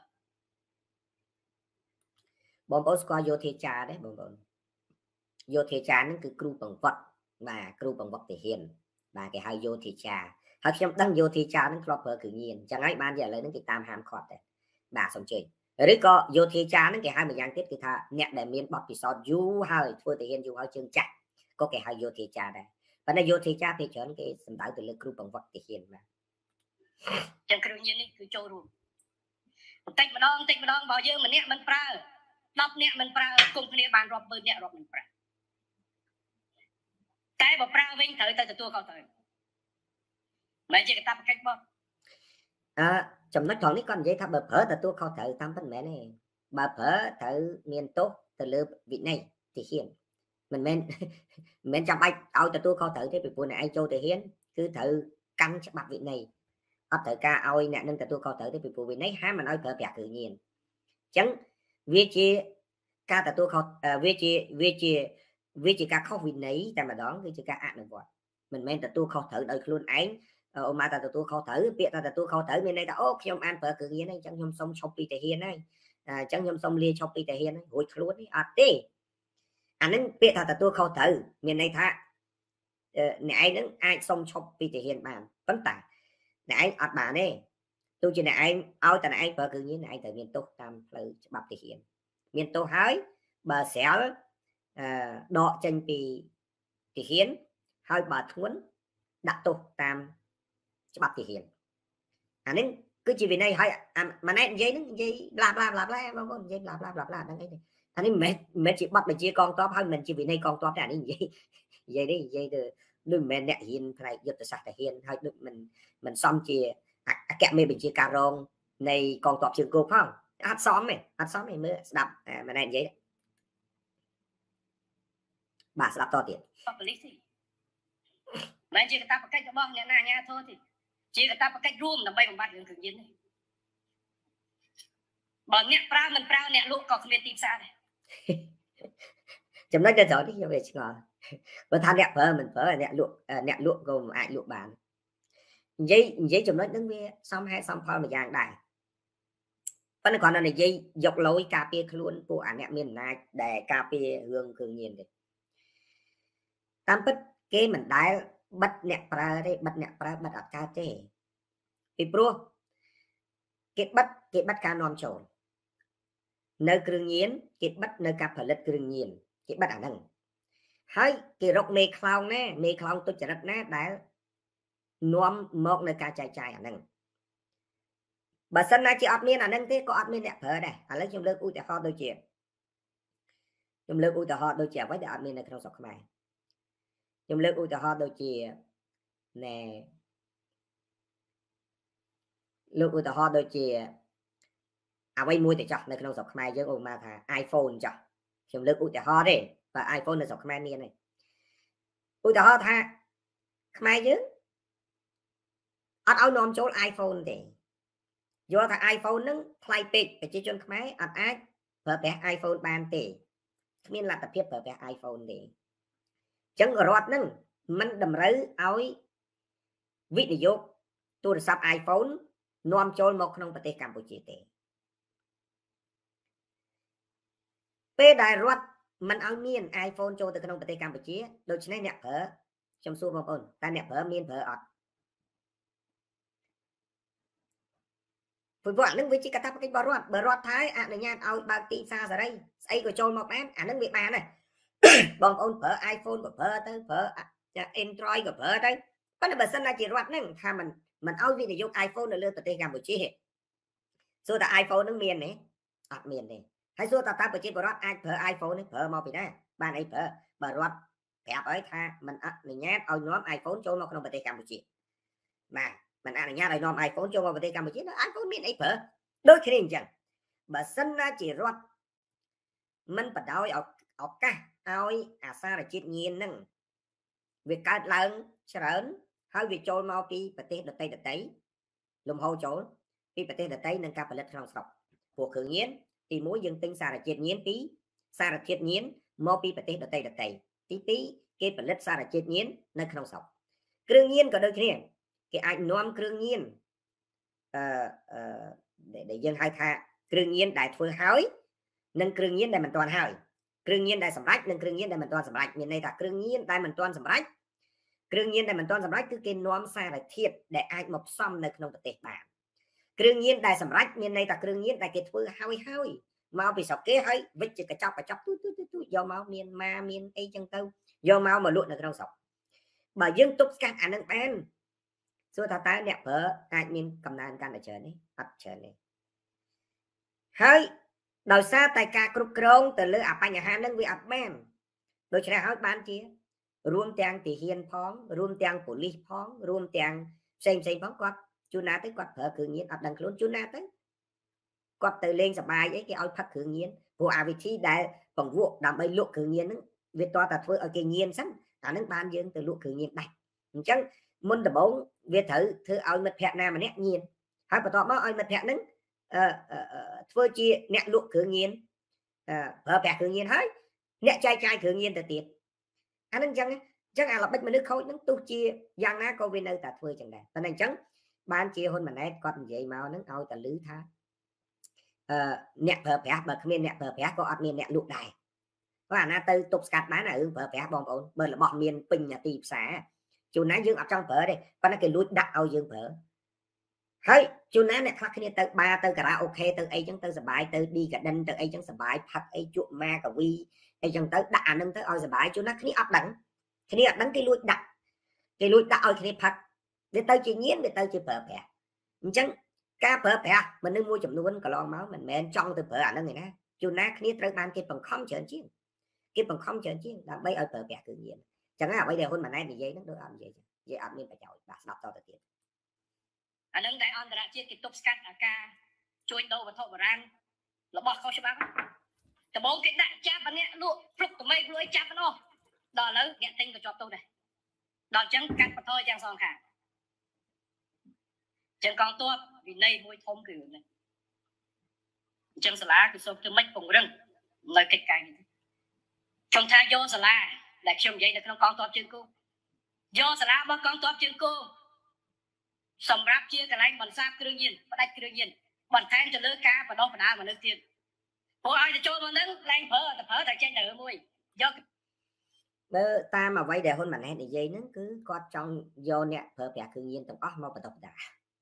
bọn bố qua vô thì cha đấy bọn vô thì cha nó cứ kêu bằng vật mà kêu bằng vật thể hiện và cái hai vô thì cha hoặc xem đăng vô thì cha nó crop cử nhiên chẳng ai ban giờ lấy nó cái tam hàm khọt đấy bà xong chơi rồi có vô thì cha nó cái hai mươi giang tiết cái tha nhẹ để miền bắc thì so du hơi thôi thể hiện du hơi chương chặt có cái hai vô thì cha đây và nó vô thì cha thì chọn cái sản đại từ lực group bằng vật thể hiện mà chẳng cử nhiên cứ trôi luôn tách mà đong bao nhiêu mình nè mình pra đọc nè mình pra cùng cái bàn rộp bơi nè rộp mình pra cái bảo pra vinh thời từ tua không thời mẹ chỉ cái tập cách bao chồng nó chọn cái con dây thắp bờ phở từ tua không thời tam phân mẹ này bà phở thử miền tốt từ lứa vị này thì hiền mình men chăm bay ao từ tua không thời thế bị phụ này ai châu thì hiến cứ thử canh cho bạc vị này ấp thử ca oi nè nên từ tua không thời thế bị phụ vị này há mà nói thở bẹt tự nhiên chẳng vì chi ca từ tua không vì chỉ ca không vị này tại mà đón vì chỉ ca ăn được vậy mình men từ tua không thử đời luôn ấy mà ta tôi không thử biết ta tôi không thử bên đây đã ốp trong ăn phở cử nhiên này chẳng nhom sông Shopee thể hiện này chẳng nhom sông lia Shopee thể hiện này hồi luôn ấy đi anh nên biết ta tôi không thử miền này tha này đến ai sông Shopee thể hiện bàn vấn tải này anh bà này tôi chỉ này anh ao tại này anh phở cử nhiên này từ miền tốt tam lời bập thể hiện miền tô hái bà xéo đọ chân thì hiến hai bà thuấn đặt tục tam bắp thì hiện nên cứ chỉ vì này hay mà này dây nó dây bla dây bla đang ấy anh ấy mẹ chỉ bắt mình chia con top hay mình chỉ vì này con top này vậy đi vậy từ đừng mẹ nẹt hiền phải giật sạch để hiền hay được mình xong chia kẹt mê mình chia cà rong này con top trường cô không hát xóm này mới đập mà này vậy bà sẽ đập to tiền mà chỉ người ta phải cách cho bom nhà nhà thôi thì chỉ người ta phải cách room là bay bằng bát đường thường nhiên này bọn nhẹ prao mình prao nhẹ lụa còn không biết tìm xa này chấm nói cho giỏi đi về ngờ và than nhẹ phở mình phở là nhẹ lụa gồm ai lụa bàn giấy chấm nói đứng bia xong hai xong phở mà giang đài vẫn còn là giấy dọc lối cà phê luôn của anh nhẹ miền này để cà phê hương thường nhiên đấy tam bích cái mình đái bắt nhẹ pra đấy bắt ở ca thế vì pro cái bắt ca non trồn nơi cương nhiên cái bắt nơi cà phê lật cương nhiên cái bắt ở đằng hay cái rộng mê clown tôi chả nè đã nuông một nơi ca chạy ở đằng bà sân này chị admin ở đằng thế có admin đẹp thở này à lấy trong lớp u họ đôi chuyện trong lớp u họ đôi chuyện với admin này trong sọc này trong lớp u họ đôi chuyện nè lúc u họ đôi chuyện à quay mua để cho nơi trong sọc này chứ mà thà iPhone cho trong lớp u họ đấy và iPhone là sọc này này u họ tha mai chứ áo nôm chỗ iPhone thì do thà iPhone nó play pick để chỉ cho máy ai vợ bé iPhone ban tỷ miên là tập tiếp vợ bé iPhone thì chẳng có rót nâng mình đầm rấy áo video tôi sắp iPhone nôm chỗ một trongประเทศ Campuchia thì pe đài rót mình áo miên iPhone cho từ trongประเทศ Campuchia đôi chân này nẹp ở trong số một ôn ta nẹp ở miên ở phụ vợ nâng với chị cả cái bờ rót thái à này nha ao bao tí xa ra đây ấy của trôi một bán à nâng bị bà này bong ôn phở iPhone của phở tới phở Android của phở đấy có là bờ sân là chỉ rót nâng tha mình ao vì để dùng iPhone để lừa tờ tê gam của chị số ta iPhone nâng miền này miền này hay số ta của chị bờ rót phở iPhone này phở mau bị đây ban ấy phở bờ rót kẹp ấy tha mình nhát ao nhóm iPhone trôi một trong tờ tê gam của chị mà mình ăn nhà này nom iPhone cho vào Campuchia nó iPhone miễn ấy phở đôi khi nên chẳng bà sân ra chỉ rót mình bắt đầu ở cả ôi xa là chết nhiên nâng việc cắt lớn sởn hơi việc trôi mau đi bật tây lùm hô chỗ đi bật tây nâng cao bật lật trong sọc của khử nhiên thì mỗi dân tinh xa là chết nhiên tí xa là chết nhiên mau đi bật tây tí cái bật lật xa là chết nhiên nâng trong sọc đương nhiên có đôi khi cái anh nom đương nhiên để dân hai tha đương nhiên đại phơi hói nâng đương nhiên đại mình toàn hỏi đương nhiên đại sầm rách nâng đương nhiên đại mình toàn sầm rách miền này là đương nhiên đại mình toàn sầm rách đương nhiên đại mình toàn sầm rách cứ cái nom xa là thiệt để ai một xăm nơi trong tệ bản đương nhiên đại sầm rách miền này là đương nhiên đại cái phơi hói mau bị sọc kế hói vích chỉ cái chọc do máu miền ma miền ấy chân tâu do máu mà luộn ở trong sọc bà dân tục các anh nâng ban số ta tái đẹp ở ai miền cầm nàn can ở trời này bắt trời này hơi đầu xa tại ca cục krong từ lứa áp nhà hàng nâng với áp men đôi khi hỏi bán chia rùm tiền thì hiền phóng rùm tiền của ly phóng rùm tiền xem phóng quạt chú na tới quạt thở cử nhiên áp đằng luôn chú na tới quạt từ lên sập bài ấy cái áo phát cử nhiên của vị trí đại bằng vụ đảm bay lụa cử nhiên việc to ta thôi ở cái nhiên sẵn cả nước ban dương từ lụa cử nhiên này chẳng muốn được bốn việc thử ao mật hẹn nào mà nét nhiên hai bà tỏ mà ao mật hẹn nứng phơi chia nét lụa cử nhiên vợ bè cử nhiên hết nét trai cử nhiên từ tiệt anh nên chẳng là bách mà nước khối nứng tu chia giang ná cô viên nơi ta phơi chẳng đẹp cho nên chẳng ban chia hôn mà nét con vậy mà nứng ao ta lứ tha nét vợ bè mà không nét vợ bè có admin nét lụa đài và na từ tục scat bán là vợ bè bom ổn bởi là bọn miền pin nhà tìm xả chú ná dương ở trong phở đây con nó cái lúi đặt ao dương phở hơi chú ná này khác khi tới ba tới cả ok tới ấy chẳng tới bài tới đi cả đinh tới ấy chẳng bài thật ấy chuột ma cả vi ấy chẳng tới đã nâng tới ao bài chú ná khi ấp đắng cái lúi đặt ao khi thật để tới chị nhiễm để tới chị phở bè chẳng cá phở bè mình nên mua chùm luôn cả lon máu mình men trong từ phở ảnh đó người nè ជួនណាគ្នាត្រូវបានគេបង្ខំច្រើនជាងដើម្បីឲ្យប្រើប្រាស់គ្រឿងញៀនចឹងហើយអ្វីដែលហ៊ុនម៉ាណែតនិយាយហ្នឹងដូចអត់និយាយអត់មានប្រយោជន៍បាទស្ដាប់តទៅទៀតអានឹងដែលអន្តរជាតិគេទប់ស្កាត់ការជួញដូរវត្ថុបុរាណរបស់ខុសច្បាប់ដំបូងគេដាក់ចាប់អ្នកលក់ព្រឹកតមេលួយចាប់នោះដល់ឥឡូវអ្នកទិញក៏ជាប់ទោសដែរដល់អញ្ចឹងកាត់បន្ថយយ៉ាងសងខាងចឹងកងទ័ពវិន័យមួយធំគឺនេះអញ្ចឹងសាលាគឺសូមធ្វើម៉េចពង្រឹងនៅកិច្ចការនេះខ្ញុំថាយកសាលាដែលខ្ញុំនិយាយនៅក្នុងកងទ័ពជើងគោយកសាលារបស់កងទ័ពជើងគោសម្រាប់ជាកន្លែងបន្សាបគ្រឿងញៀនផ្ដាច់គ្រឿងញៀនបន្ថែមទៅលើការបណ្ដុះបណ្ដាលមនុស្សទៀតព្រោះឲ្យទៅចូលមកហ្នឹងឡើងប្រើតែចេញទៅមួយយកបើតាមអ្វីដែលហ៊ុនម៉ាណែតនិយាយហ្នឹងគឺគាត់ចង់យកអ្នកប្រើប្រាស់គ្រឿងញៀនទាំងអស់មកបណ្ដុះបណ្ដាល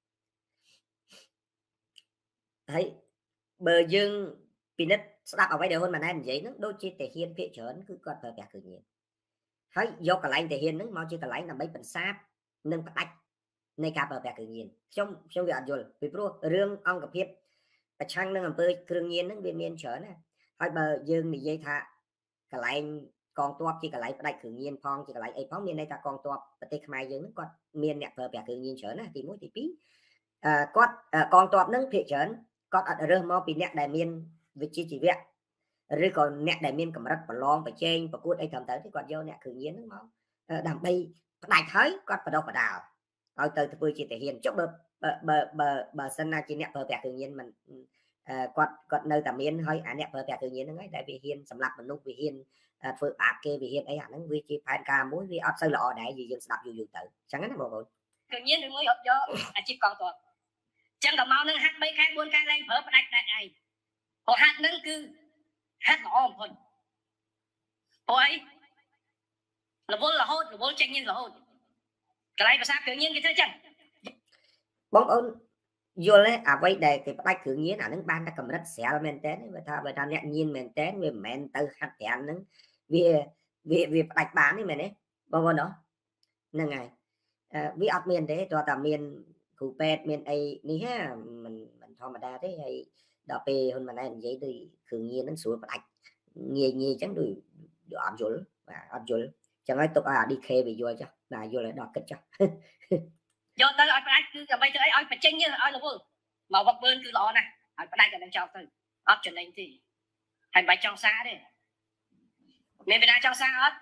ហើយបើយើងពិនិត្យស្ដាប់អ្វីដែលហ៊ុនម៉ាណែតនិយាយហ្នឹងដូចជាទាហានភាគច្រើនគឺគាត់ប្រើប្រាស់គ្រឿងញៀនហើយយកកន្លែងទាហានហ្នឹងមកជាកន្លែងដើម្បីបន្សាបនិងផ្ដាច់នៃការប្រើប្រាស់គ្រឿងញៀនខ្ញុំវាអត់យល់ពីព្រោះរឿងអង្គភាពប្រឆាំងនឹងអំពើគ្រឿងញៀនហ្នឹងវាមានច្រើនណាហើយបើយើងនិយាយថាកន្លែងកងទ័ពជាកន្លែងផ្ដាច់គ្រឿងញៀនផងជាកន្លែងអីផងមានន័យថាកងទ័ពប្រទេសខ្មែរយើងហ្នឹងគាត់មានអ្នកប្រើប្រាស់គ្រឿងញៀនច្រើនណាទី1ទី2គាត់កងទ័ពហ្នឹងភាគច្រើនគាត់អត់រើសមកពីអ្នកដែលមានវិជ្ជាជីវៈឬក៏អ្នកដែលមានកម្រិតប្រឡងប្រជែងប្រកួតអីត្រឹមត្រូវទេគាត់យកអ្នកគ្រឿងញៀនហ្នឹងមកដើម្បីផ្ដាច់ហើយគាត់បដោះបដាលឲ្យទៅធ្វើជាទាហានចុះបើសិនណាជាអ្នកប្រើប្រាស់គ្រឿងញៀនមិនគាត់នៅតែមានហើយអាអ្នកប្រើប្រាស់គ្រឿងញៀនហ្នឹងហើយដែលវាហ៊ានសម្លាប់មនុស្សវាហ៊ានធ្វើអាបគេវាហ៊ានអីអាហ្នឹងវាជាផែនការមួយវាអត់សូវល្អដែរយើងស្ដាប់យូរទៅអញ្ចឹងណាបងប្អូនគ្រឿងញៀនឬមួយយកអាជីពកងទ័ពអញ្ចឹងដល់មកនឹងហាត់3ខែ4ខែឡើងប្រើផ្ដាច់ឯងព្រោះហាត់ហ្នឹងគឺហាត់ល្អបំផុតព្រោះអីរវល់រហូតរវល់ចេញញៀនរហូតកន្លែងភាសាគ្រឿងញៀនគេធ្វើចឹងបងប្អូនយល់ទេអ្វីដែលគេផ្ដាច់គ្រឿងញៀនអានឹងបានតែកម្រិតស្រាលមែនតើបើថាអ្នកញៀនមែនតើវាមិនមែនទៅហាត់ប្រាំហ្នឹងវាផ្ដាច់បានទេមែនទេបងប្អូនហ្នឹងហើយវាអត់មានទេតើតាមានគ្រូពេទ្យមានអីនេះហ่าមិនធម្មតាទេហើយដល់ពេលហ៊ុនម៉ាណែតនិយាយដូចគ្រឿងញៀនហ្នឹងស្រួលផ្ដាច់ងាយអញ្ចឹងដូចអត់យល់បាទអត់យល់ចឹងហើយទុកឲ្យអា DK វាយល់ចុះបាទយល់ឲ្យដល់គិតចុះយកទៅឲ្យផ្ដាច់គឺដើម្បីធ្វើអីឲ្យបញ្ចេញឲ្យរវល់មកវឹកវើគឺល្អណាស់ឲ្យផ្ដាច់តែនឹងចោលទៅអត់ចំណេញទេហើយមិនបាច់ចង់សារទេមានពេលណាចង់សារអត់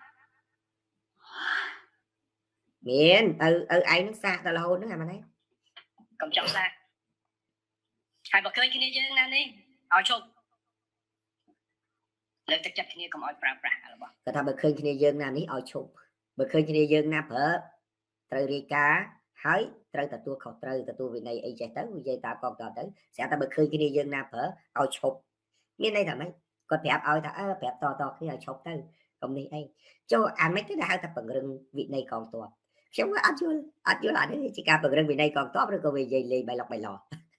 មានទៅឯងនឹងសាកដល់រហូតហ្នឹងអាម៉េចកុំចង់សារហើយបើឃើញគ្នាយើងណានេះឲ្យឈប់លើកទឹកចិត្តគ្នាកុំឲ្យប្រើប្រាស់របស់គាត់ថាបើឃើញគ្នាយើងណានេះឲ្យឈប់បើឃើញគ្នាយើងណាប្រើត្រូវរាយការណ៍ហើយត្រូវទទួលខុសត្រូវទទួលវិន័យអីចេះទៅនិយាយតាមកងតទៅស្រាប់តែបើឃើញគ្នាយើងណាប្រើឲ្យឈប់មានន័យថាម៉េចគាត់ប្រាប់ឲ្យថាប្រាប់តគ្នាឲ្យឈប់ទៅកុំនេះអីចូលអាម៉េចទៅដែលហៅថាពង្រឹងវិន័យកងទ័ពខ្ញុំអត់យល់អានេះជាការពង្រឹងវិន័យកងទ័ពឬក៏វានិយាយលេងបៃលុកបៃឡ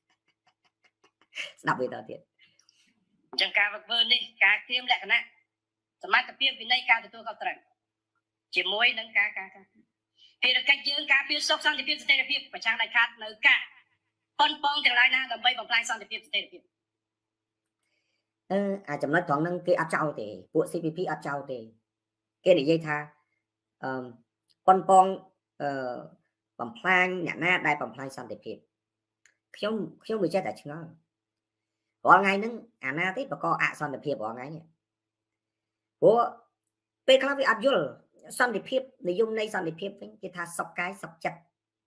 ស្ដាប់វាតទៀតអញ្ចឹងការវឹកវើនេះការត្រៀមលក្ខណៈសមត្ថភាពវិន័យការទទួលខុសត្រូវជាមួយនឹងការភារកិច្ចយើងការពារសុខសន្តិភាពស្ថិរភាពប្រឆាំងដាច់ខាតនៅការប៉ុនប៉ងទាំងឡាយណាដើម្បីបំផ្លាញសន្តិភាពស្ថិរភាពអាចចំណុចត្រង់ហ្នឹងគេអត់ចោលទេពួក CPP អត់ចោលទេគេនិយាយថាប៉ុនប៉ងបំផ្លាញអ្នកណាដែលបំផ្លាញសន្តិភាពខ្ញុំវាចេះតែឆ្ងល់រាល់ថ្ងៃហ្នឹងអាណាទេបកអសន្តិភាពរាល់ថ្ងៃនេះព្រោះពេលខ្លះវាអត់យល់សន្តិភាពនិយមនៃសន្តិភាពវិញគេថាសុខកាយសុខចិត្ត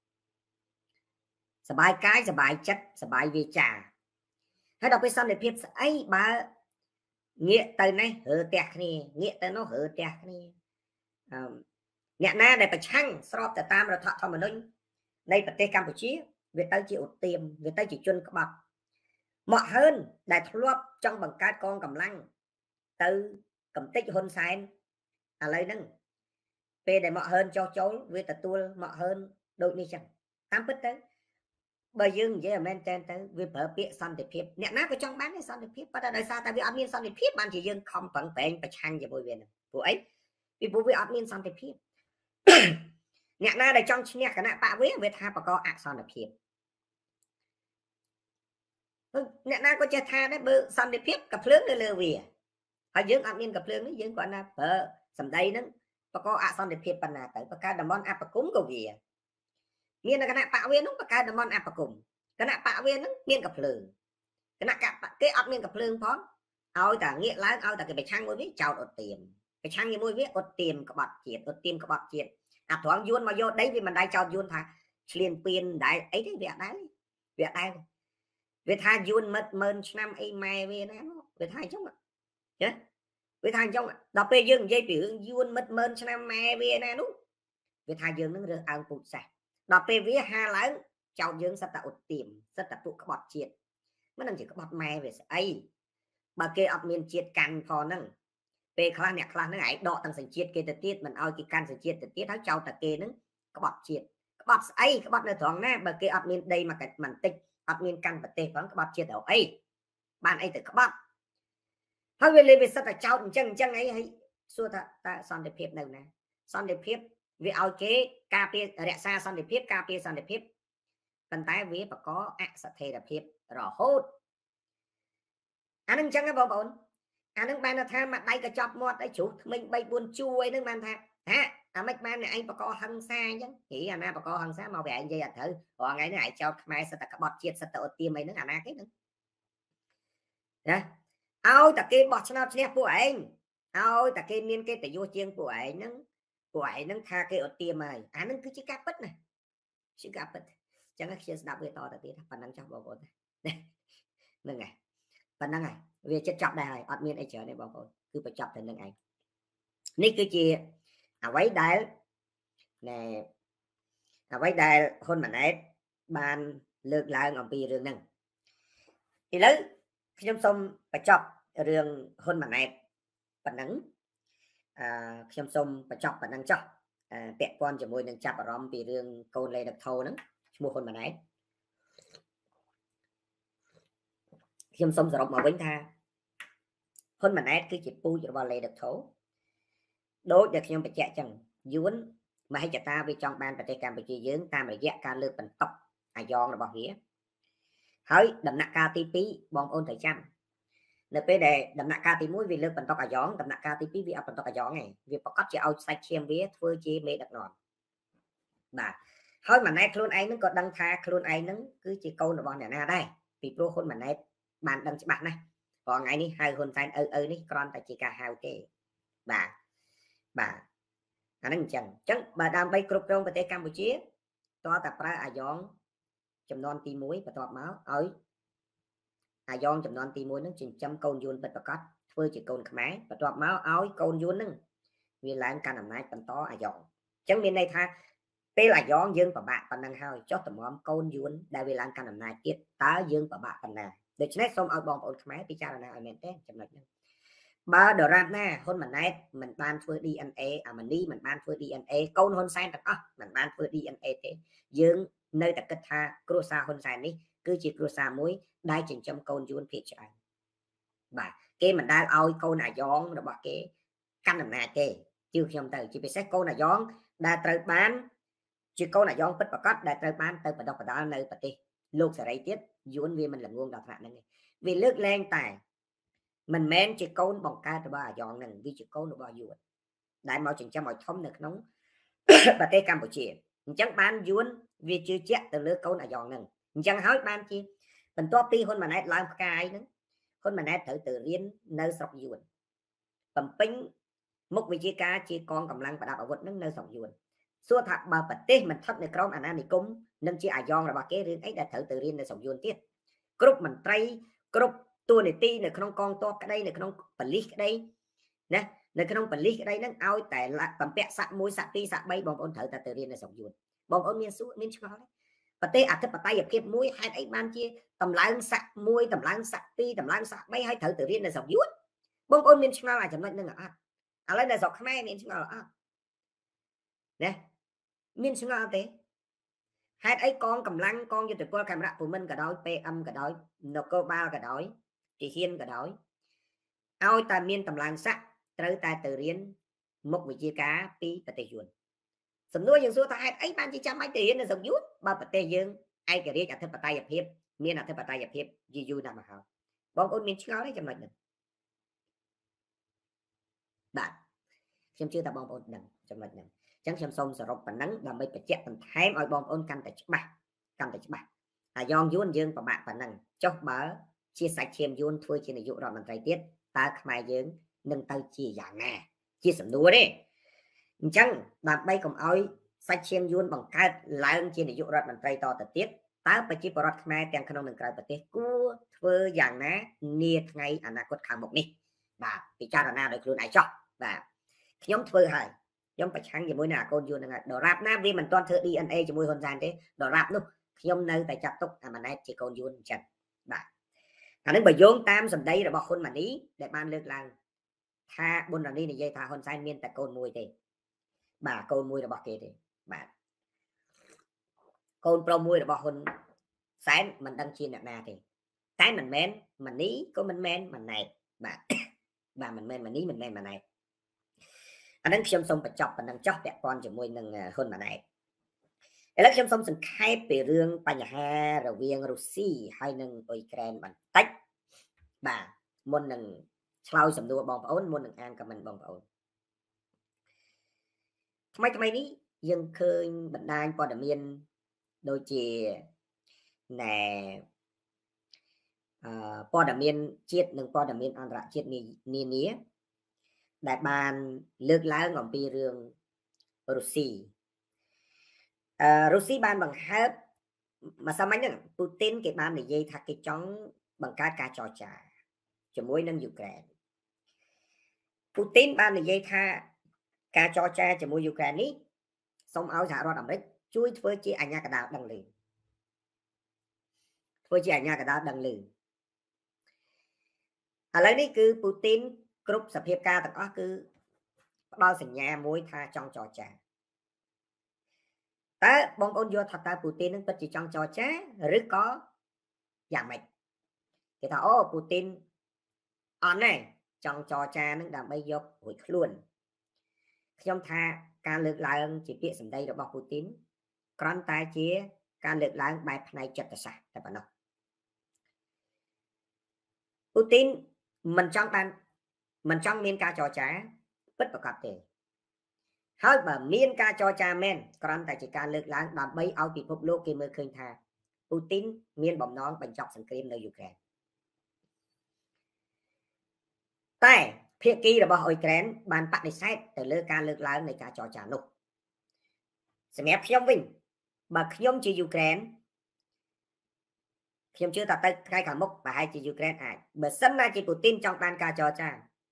សบายកាយសบายចិត្តសบายវាចាហើយដល់ពេលសន្តិភាពស្អីបើងាកទៅនេះរើផ្ទះគ្នាងាកទៅនោះរើផ្ទះគ្នាអ្នកណាដែលប្រឆាំងស្របទៅតាមរដ្ឋធម្មនុញ្ញនៃប្រទេសកម្ពុជាវាទៅជាឧទាមវាទៅជាជនក្បត់មកហើនដែលធ្លាប់ចង់បង្កើតកងកម្លាំងទៅកំទេចហ៊ុនសែនឥឡូវហ្នឹងពេលដែលមកហើនចោះចូលវាទទួលមកហើនដូចនេះចឹងតាមពិតទៅបើយើងនិយាយមែនទៅវាប្រើពាក្យសន្តិភាពអ្នកណាក៏ចង់បានសន្តិភាពប៉ុន្តែដោយសារតែវាអត់មានសន្តិភាពបានជាយើងខំប្រឹងប្រែងប្រឆាំងជាមួយវាហ្នឹងព្រោះអីពីព្រោះវាអត់មានសន្តិភាពអ្នកណាដែលចង់ឈ្នះគណៈបកវាថាបកអសន្តិភាព nè na có chơi tha đấy bơ xong để phép cặp lớn lên lừa về hay dưỡng ăn miên cặp lớn đấy dưỡng còn là bơ sầm đây nó có xong để phép bàn nào tới bậc ca đầm món áp cúng cầu gì miên là cái nạ bạo viên nó bậc ca đầm món áp cúng cái nạ bạo viên nó miên cặp lớn cái nạ cặp cái ăn miên cặp lớn phó ao ta nghĩa lái ao ta cái bạch trang mới biết chào đột tiền cái trang như mới biết đột tiền có bọt chiết đột tiền có bọt chiết à thoáng yuan mà vô đấy vì mình đây chào yuan thà liền tiền đại ấy cái việc đây việc thay yuan mất mơn năm ấy mai về nó việc thay chống ạ nhé việc thay chống đọc về dương dây tiểu yuan mất mơn năm mai về nè đúng việc thay dương nó được ăn tụt sạch đọc về vía hà lớn chào dương sắp tạo tiền rất là tụ có bọt chiết mới làm chỉ có bọt mai về ấy bà kê ập miền chiết cằn phò nâng về khăn nhạc khăn nó ngại đọ tăng thành chiết kê tiết mình ao cái can thành chiết tiết tháo trâu ta kê nó có bọt chiết có bọt ấy có bọt nơi thoáng nè bà kê ập miền đây mà cái mình tích ập miền căn vật tê có bọt chiết đâu ấy bạn ấy tự có bọt thôi về lên về sao ta trâu chân ấy hay xua ta son để phép đâu nè son để phép vì ao chế cà phê rẻ xa son để phép cà phê son để phép cần tái vía và có ạ sẽ thề là phép rõ hốt anh đang chăng cái bọn anh đang ban là tha mặt đây cái chọc mọt đấy chủ mình bay buồn chui đang ban tha hả à mấy ban này anh có hăng xa chứ nghĩ anh có hăng xa màu vẻ anh dây thử còn ngày này cho mai sẽ ta bọt chiết sẽ tự tiêm mấy nước anh cái nữa ôi ta kia bọt nào chép của anh ôi ta kia miên cái tại vô chiên của anh nó tha cái ở tiêm này anh nó cứ chỉ cáp bứt này chỉ cáp bứt chẳng là đạp về to là tí phần năng cho bảo bột nâng này phần năng này về chất chọc đây admin ấy trở này bảo bột cứ phải chọc thành nâng ảnh ní cứ chia váy đai nè váy đai hôn mà nét ban lược lại ngọc bì rừng nâng thì lấy khi trong sông phải chọc rừng hôn mà nét phần nắng khi trong sông phải chọc phần năng chọc tẹt con cho môi nâng chập ở rong vì rừng câu lê đặc thâu nắng mua hôn mà nét khi trong sông rộng mà vĩnh tha hôn mà nét cứ chỉ pu cho vào lê đặc thấu đối được nhưng phải chạy chẳng dún mà hay chặt ta vì trong ban và tây Campuchia dưỡng ta mà dạy ca lược bằng tóc giòn là bỏ nghĩa hơi đầm nặng ca tí pí bong ôn thời trăm nợ về đề đầm nặng ca tí mũi vì lược bằng tóc giòn đầm nặng ca tí pí vì ấp bằng tóc giòn này việc có chỉ ao sai chiêm vía thưa chi mê đặc nòn bà hơi mà nay luôn anh nó có đăng tha luôn anh nó cứ chỉ câu là bọn nhà na đây vì pro hôn mà nay bạn đăng bạn này còn ngày đi hai hôn fan đi con tại chỉ cả hai cái bà anh chẳng bà đang bay cục trong tại Campuchia to tập ra giòn chấm non ti muối và tọt máu ấy giòn chấm non ti muối nó chỉnh chấm câu yun bật cắt phơi chỉ câu máy và tọt máu áo câu yun nưng vì là anh can làm này tầm to giòn chẳng bên đây tha tê là giòn dương và bạn phần năng hai cho tầm móm câu yun đại vì là anh can làm này tiết tá dương và bạn phần này để cho nên xong ao bom ôn máy thì cha là nào mình té chấm lại ba đờ ra nè hôn mình này mình ban phơi DNA mình đi mình ban phơi DNA câu hôn sai thật mình ban phơi DNA thế dương nơi tập kết tha cruza hôn sai đi cứ chỉ cruza muối đai chỉnh trong câu yun phía trái bà cái mình đang ao câu này giòn rồi bà cái căn làm này kê chưa trong từ chỉ bị xét câu này giòn đã tới bán chỉ câu này giòn bứt và cắt đã tới bán tới đọc đó nơi bật đi lúc sẽ đây tiết yun vì mình là nguồn đào phạm này vì nước lên tài mình men chỉ câu bằng ca từ ba giòn này vì chỉ câu nó bao nhiêu đại mạo chỉnh cho mọi thông được nóng và tây Campuchia chẳng ban yun vì chưa chết từ lứa câu là giòn này chẳng hỏi ban chi mình to pi hôn mà nãy làm cái nữa hôn mà nãy thử từ liên nơi sọc yun tầm pin một vị trí cá chỉ con cầm lăng và đạp ở vật nơi sọc yun xua thật bà bật tê mình thắt được trong anh này cũng nên chỉ giòn là bà kế riêng ấy đã thử từ liên nơi sọc yun tiết group mình tray group tôi này ti này không con to cái đây này không bẩn cái đây nè này không bẩn cái đây nó ao tại là tầm bẹ sạc môi sạc ti sạc bay bong ôn thử ta từ riêng là sọc yun bong ôn miên xuống miên cho đấy và tê ạt cái tay dập kẹp mũi hai ấy ban chia tầm láng sạc mũi tầm láng sạc ti tầm láng sạc bay hay thử từ riêng là sọc yun bong ôn miên cho là chấm lại nâng lấy là sọc khmer miên cho là nè miên cho là thế hai ấy con cầm lăng con như từ qua camera của mình cả đói PM cả đói nó cơ ba cả đói thì hiên cả đói ao ta miên tầm làng sắc tới ta từ riêng một vị chia cá pi và tây yuan sầm nuôi dương số ta hai ấy ban chỉ trăm mấy tiền là sầm yút ba bát tây dương ai cái riêng cả thập tay hiệp មានអធិបតេយ្យភាពយូរណាស់មកហើយបងប្អូនមានឆ្ងល់ទេចំណុចហ្នឹងបាទខ្ញុំជឿថាបងប្អូនដឹងចំណុចហ្នឹងអញ្ចឹងខ្ញុំសូមសរុបប៉ុណ្ណឹងដើម្បីបញ្ជាក់បន្ថែមឲ្យបងប្អូនកាន់តែច្បាស់អាយ៉ងយួនយើងពិបាកប៉ុណ្ណឹងចុះបើជាសាច់ឈាមយួនធ្វើជានាយករដ្ឋមន្ត្រីទៀតតើខ្មែរយើងនឹងទៅជាយ៉ាងណាជាសំណួរទេអញ្ចឹងដើម្បីកុំឲ្យសាច់ឈាមយួនបង្កើតឡើងជានាយករដ្ឋមន្ត្រីតទៅទៀតតើប្រជាពលរដ្ឋខ្មែរទាំងក្នុងនិងក្រៅប្រទេសគួរធ្វើយ៉ាងណានាថ្ងៃអនាគតខាងមុខនេះបាទពិចារណាដោយខ្លួនឯងចោះបាទខ្ញុំធ្វើហើយខ្ញុំប្រឆាំងជាមួយនឹងអាកូនយួនហ្នឹងហើយដរាបណាវាមិនទាន់ធ្វើ DNA ជាមួយហ៊ុនសែនទេដរាបនោះខ្ញុំនៅតែចាត់ទុកអាម៉ាណែតជាកូនយួនអញ្ចឹងបាទអានេះបើយោងតាមសម្ដីរបស់ហ៊ុនម៉ាណីដែលបានលើកឡើងថាប៊ុនរ៉ានីនិយាយថាហ៊ុនសែនមានតែកូនមួយទេបាទកូនមួយរបស់គេទេបាទកូនប្រុសមួយរបស់ហ៊ុនសែនមិនដឹងជាអ្នកណាទេតែមិនមែនម៉ាណីក៏មិនមែនម៉ាណែតបាទបាទមិនមែនម៉ាណីមិនមែនម៉ាណែតអានឹងខ្ញុំសូមបញ្ចប់ប៉ុណ្ណឹងចោះពាក់ព័ន្ធជាមួយនឹងហ៊ុនម៉ាណែតឥឡូវខ្ញុំសូមសង្ខេបពីរឿងបញ្ហារវាងរុស្ស៊ីហើយនិងអ៊ុយក្រែនបន្តិចបាទមុននឹងឆ្លើយសំណួរបងប្អូនមុននឹងអានខមមិនបងប្អូនថ្មីនេះយើងឃើញបណ្ដាញព័ត៌មានដូចជាណែព័ត៌មានជាតិនិងព័ត៌មានអន្តរជាតិនានាដែលបានលើកឡើងអំពីរឿងរុស្ស៊ីរុស្ស៊ីបានបង្ហើបមកសាមញ្ញហ្នឹងពូទីនគេបាននិយាយថាគេចង់បង្កើតការចរចាជាមួយនឹងយូក្រែនពូទីនបាននិយាយថាការចរចាជាមួយយូក្រែននេះសូមឲ្យសហរដ្ឋអាមេរិកជួយធ្វើជាអាជ្ញាកណ្ដាលដឹងឮឥឡូវនេះគឺពូទីនគ្រប់សភាពការទាំងអស់គឺផ្ដល់សញ្ញាមួយថាចង់ចរចាតើបងប្អូនយល់ថាតើពូទីននឹងពិតជាចង់ចរចាឬក៏យ៉ាងម៉េចគេថាអូពូទីនអត់ទេចង់ចរចានឹងដើម្បីយករួចខ្លួនខ្ញុំថាការលើកឡើងជាពាក្យសម្ដីរបស់ពូទីនគ្រាន់តែជាការលើកឡើងបែបផ្នែកចិត្តសាស្ត្រតែប៉ុណ្ណោះពូទីនមិនចង់មានការចរចាពិតប្រាកដទេហើយបើមានការចរចាមែនគ្រាន់តែជាការលើកឡើងដើម្បីឲ្យពិភពលោកគេមើលឃើញថាពូទីនមានបំណងបញ្ចប់សង្គ្រាមនៅយូក្រែនតែភាគីរបស់អ៊ុយក្រែនបានបដិសេធទៅលើការលើកឡើងនៃការចរចានោះសម្រាប់ខ្ញុំវិញបើខ្ញុំជាយូក្រែនខ្ញុំជឿថាទៅថ្ងៃខាងមុខប្រហែលជាយូក្រែនអាចបើសិនណាជាពូទីនចង់បានការចរចា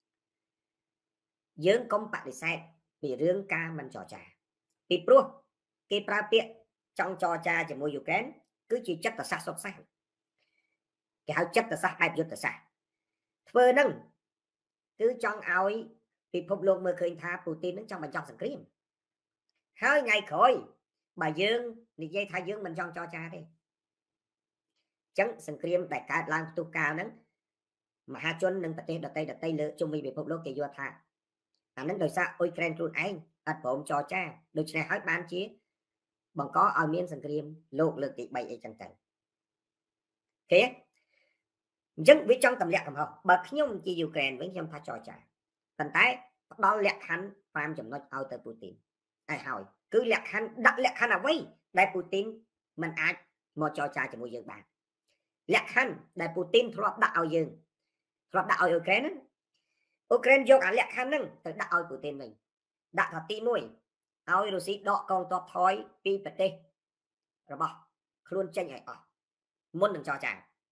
យើងកុំបដិសេធពីរឿងការមិនចរចាពីព្រោះគេប្រើពាក្យចង់ចរចាជាមួយយូក្រែនគឺជាចិត្តសាស្ត្រសុខសាស្ត្រគេហៅចិត្តសាស្ត្របែបយុទ្ធសាស្ត្រធ្វើហ្នឹងគឺចង់ឲ្យពិភពលោកមើលឃើញថាពូទីននឹងចង់បញ្ចប់សង្គ្រាមហើយថ្ងៃក្រោយបើយើងនិយាយថាយើងមិនចង់ចរចាទេអញ្ចឹងសង្គ្រាមដែលកើតឡើងផ្ទុះកាលហ្នឹងមហាជននិងប្រទេសដទៃលើជុំវិញពិភពលោកគេយល់ថាអានឹងដោយសារអ៊ុយក្រែនខ្លួនឯងអត់ព្រមចរចាដូច្នេះហើយបានជាបង្កឲ្យមានសង្គ្រាមលោកលើកទី3អីចឹងទៅគេអញ្ចឹងវាចង់ទម្លាក់កំហុសបើខ្ញុំជាយូក្រែនវិញខ្ញុំថាចរចាប៉ុន្តែផ្ដល់លក្ខខណ្ឌ5ចំណុចឲ្យទៅពូទីនហើយគឺលក្ខខណ្ឌដាក់លក្ខខណ្ឌអ្វីដែលពូទីនមិនអាចមកចរចាជាមួយយើងបានលក្ខខណ្ឌដែលពូទីនធ្លាប់ដាក់ឲ្យយើងធ្លាប់ដាក់ឲ្យអ៊ុយក្រែនណាអ៊ុយក្រែនយកអាលក្ខខណ្ឌហ្នឹងទៅដាក់ឲ្យពូទីនវិញដាក់ថាទី1ឲ្យរុស្ស៊ីដកកងទ័ពថយពីប្រទេសរបស់ខ្លួនចេញឲ្យអស់មុននឹងចរចា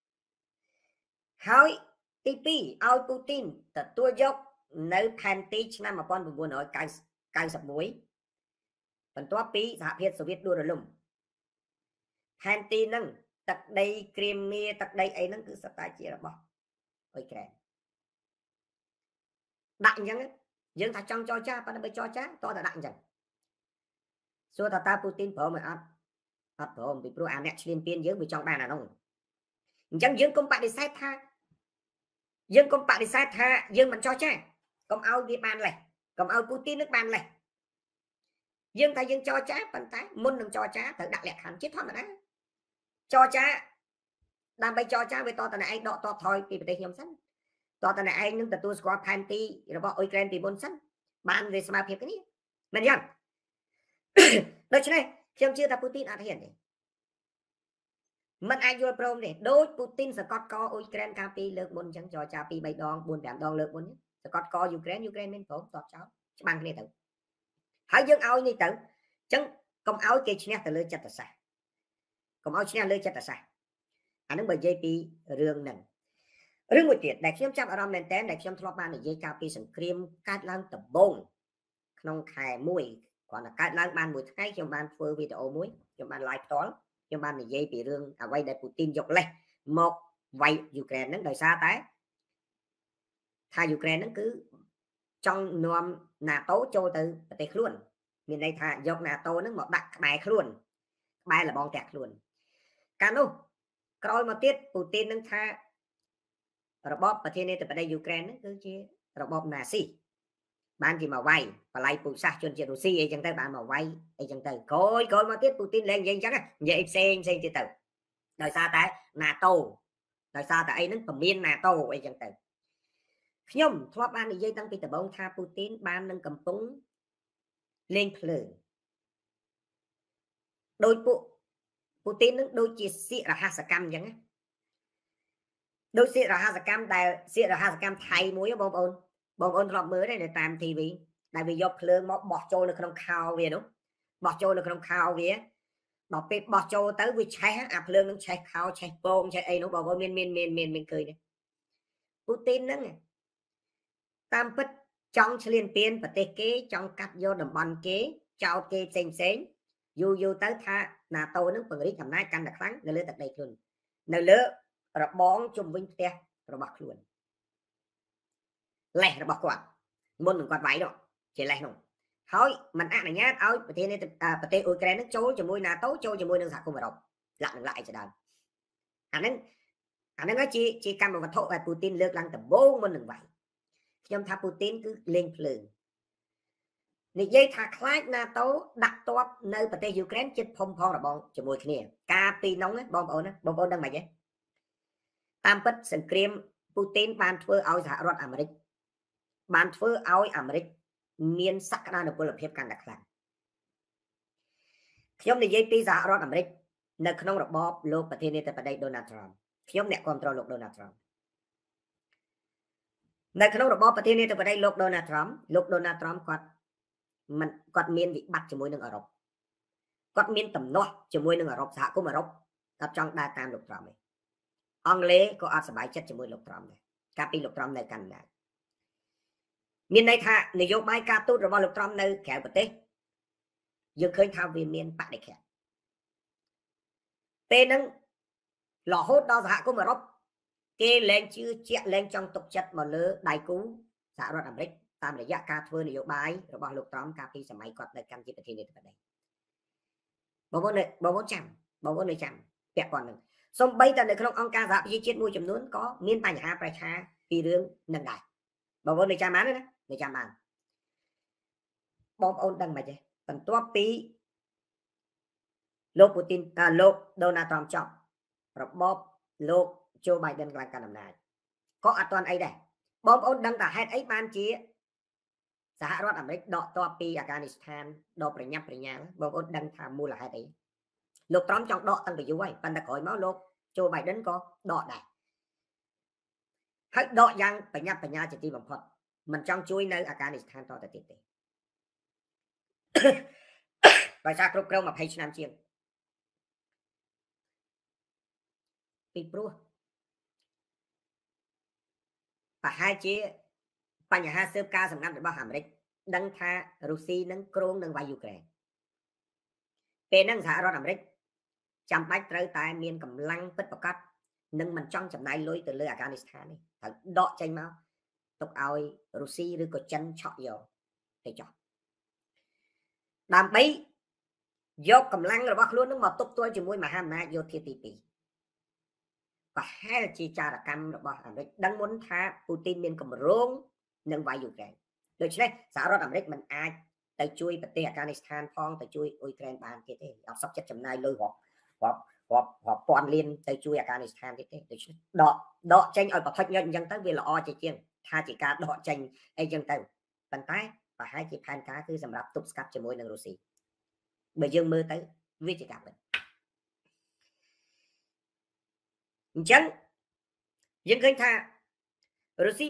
ហើយទី2ឲ្យពូទីនទទួលយកនៅផែនទីឆ្នាំ1991បន្ទាប់ពីសហភាពសូវៀតដួលរលំផែនទីហ្នឹងទឹកដីគ្រីមៀទឹកដីអីហ្នឹងគឺសុទ្ធតែជារបស់អ៊ុយក្រែនដាក់អញ្ចឹងយើងថាចង់ចរចាប៉ុន្តែបើចរចាតតែដាក់អញ្ចឹងសួរតើពូទីនព្រមមិនអត់ព្រមពីព្រោះអាអ្នកឈ្លានពានយើងវាចង់បានអានោះអញ្ចឹងយើងកុំបដិសេធថាយើងមិនចរចាកុំឲ្យវាបានលេះកុំឲ្យពូទីននឹងបានលេះយើងថាយើងចរចាប៉ុន្តែមុននឹងចរចាត្រូវដាក់លក្ខខណ្ឌជាធម្មតាចរចា đam bay cho cha với to tận này anh đọ to thôi vì đây nhóm sẵn to tận này anh nhưng tôi squat panty rồi bỏ Ukraine thì bốn sẵn ban về smart hiệp cái này mình nhá đôi chỗ này khi chưa ta Putin đã hiện này mình ai vô prom này đôi Putin sẽ có Ukraine copy lược bốn chẳng cho cha pi bay đòn buồn bèn đòn lược bốn sẽ có Ukraine nên phổ tọt cháu bằng cái này tự hãy dương ao như tự chẳng công áo kia chia từ lưỡi chặt từ xa công áo chia lưỡi chặt từ xa anh đứng bởi JP rương nè rương một chuyện đại khiêm chấp ở nền tảng đại khiêm thọ ban để dây cao pi sừng cream cát lang tập bông nông khai muối còn là cát lang ban mùi thái trong ban phơi video muối trong ban live toán trong ban để dây bị rương à quay đại Putin dọc lên một vay Ukraine nó đời xa tái thay Ukraine nó cứ trong nôm NATO cho từ tây luôn miền đây thà dọc NATO nó một đặt bài luôn bài là bom tẹt luôn cano coi mà tiết Putin nó thaระบบประเทศนี้แต่ประเทศยูเครนนั่นคือที่ระบบนาซีบ้านที่มาไว้ไปไล่ปูซาจนเจรุซีไอ้จังเตอร์บ้านมาไว้ไอ้จังเตอร์coiมาtiết Putin lênยังจังvậy xemที่เตอร์โดยซาแต่นาโตโดยซาแต่ไอ้นั่นประมินนาโตไอ้จังเตอร์ខ្ញុំធ្លាប់បាននិយាយតាំងពីដំបូងថា Putin បាននឹងកំពុងលេងភ្លើងដោយពួក Putin នឹងដូចជាសៀករហស្សកម្មអញ្ចឹងណាដូចសៀករហស្សកម្មដែលសៀករហស្សកម្មថៃមួយបងប្អូនធ្លាប់មើលទេនៅតាម TV ដែលវាយកភ្លើងមកបោះចូលនៅក្នុងខោវានោះបោះចូលនៅក្នុងខោវាដល់ពេលបោះចូលទៅវាឆេះអាភ្លើងនឹងឆេះខោឆេះពងឆេះអីនោះបងប្អូនមានឃើញទេ Putin ហ្នឹងតាមពិតចង់ឆ្លៀនពៀនប្រទេសគេចង់កាត់យកតំបន់គេចោតគេផ្សេងយូរទៅថា NATO នឹងពង្រីកអំណាចកាន់តែខ្លាំងនៅលើទឹកដីខ្លួននៅលើរបងជុំវិញផ្ទះរបស់ខ្លួនលេះរបស់គាត់មុននឹងគាត់វាយនោះជាលេះនោះហើយมันអនុញ្ញាតឲ្យប្រទេសនេះប្រទេសអ៊ុយក្រែននឹងចូលជាមួយ NATO ចូលជាមួយនឹងសហគមន៍អឺរ៉ុបលាក់អីជាដើមអាហ្នឹងជាកម្មវត្ថុដែល Putin លើកឡើងដំបូងមុននឹងវាយខ្ញុំថា Putin គឺលេងភ្លើងនិយាយថាខ្លាច NATO ដាក់ទ័ពនៅប្រទេសយូក្រែនជិតភូមិផងរបងជាមួយគ្នាការពីនោះបងប្អូនដឹងមិនទេតាមពិតសង្គ្រាម Putin បានធ្វើឲ្យសហរដ្ឋអាមេរិកបានធ្វើឲ្យអាមេរិកមានសក្តានុពលភាពកាន់តែខ្លាំងខ្ញុំនិយាយពីសហរដ្ឋអាមេរិកនៅក្នុងរបបលោកប្រធានាធិបតី Donald Trump ខ្ញុំអ្នកគ្រប់គ្រងលោក Donald Trump នៅក្នុងរបបប្រធានាធិបតីលោក Donald Trump គាត់មានវិបត្តិជាមួយនឹងអឺរ៉ុបគាត់មានទំនាស់ជាមួយនឹងអឺរ៉ុបសហគមន៍អឺរ៉ុបគាត់ចង់ដើរតាមលោក Trump ឯងអង់គ្លេសក៏អត់សប្បាយចិត្តជាមួយលោក Trump ដែរកាលពីលោក Trump នៅកាណាដាមានន័យថានយោបាយការទូតរបស់លោក Trump នៅក្រៅប្រទេសយើងឃើញថាវាមានបដិខៈពេលហ្នឹងរហូតដល់សហគមន៍អឺរ៉ុបគេលែងជឿជាក់លែងចង់ទុកចិត្តមកលើដៃគូសហរដ្ឋអាមេរិកតាមរយៈការធ្វើនយោបាយរបស់លោក Trump កាលពីសម័យគាត់នៅកាន់ជាប្រធានាធិបតីបងប្អូនចាំពាក់ព័ន្ធនឹងសូម្បីតែនៅក្នុងអង្គការសហប្រជាជាតិមួយចំនួនក៏មានបញ្ហាប្រឆាពីរឿងនឹងដែរបងប្អូនចាំបានណាចាំបានបងប្អូនដឹងមិនទេបន្ទាប់ពីលោក Putin លោក Donald Trump ចប់របបលោក Joe Biden ឡើងកាន់អំណាចក៏អត់ទាន់អីដែរបងប្អូនដឹងថាហេតុអីបានជាសហរដ្ឋអាមេរិកដកទ័ពពីអាហ្គានីស្ថានដល់ប្រញាប់ប្រញាល់បងប្អូនដឹងថាមូលហេតុអីលោក Trump ចង់ដកតាំងពីយូរហើយប៉ុន្តែក្រោយមកលោក Joe Biden ក៏ដកដែរហើយដកយ៉ាងប្រញាប់ប្រញាល់ជាទីបំផុតមិនចង់ជួយនៅអាហ្គានីស្ថានតទៅទៀតទេដោយសារគ្រប់គ្រង20ឆ្នាំជាងពីព្រោះប្រហែលជាបញ្ហាស៊ើបការសម្ងាត់របស់អាមេរិកដឹងថារុស្ស៊ីនឹងគ្រងនឹងវាយយូក្រែនពេលហ្នឹងសហរដ្ឋអាមេរិកចាំបាច់ត្រូវតែមានកម្លាំងពិតប្រាកដនឹងមិនចង់ចំណាយលុយទៅលើអាហ្គានីស្ថាននេះត្រូវដកចេញមកទុកឲ្យរុស្ស៊ីឬក៏ចិនឆក់យកទៅចោះដើម្បីយកកម្លាំងរបស់ខ្លួននឹងមកទប់ទល់ជាមួយមហាអំណាចយោធាទី2ប្រហែលជាចារកម្មរបស់អាមេរិកដឹងមុនថា Putin មានគម្រោងនឹងវាយយូក្រែនដូច្នេះសហរដ្ឋអាមេរិកមិនអាចទៅជួយប្រទេសអាហ្គានីស្ថានផងទៅជួយអ៊ុយក្រែនបានទៀតទេអត់សុខចិត្តចំណាយលុយរាប់ họp toàn liên tới chui Afghanistan thế đọ tranh ở bậc thạch nhân dân tới vì là o chỉ chiên tha chỉ cả đọ tranh ai dân tới bàn tay và hai chị phan cá cứ sầm rạp tụt scap cho môi năng Russia bây giờ mơ tới với chị cả mình chẳng dân khơi tha Russia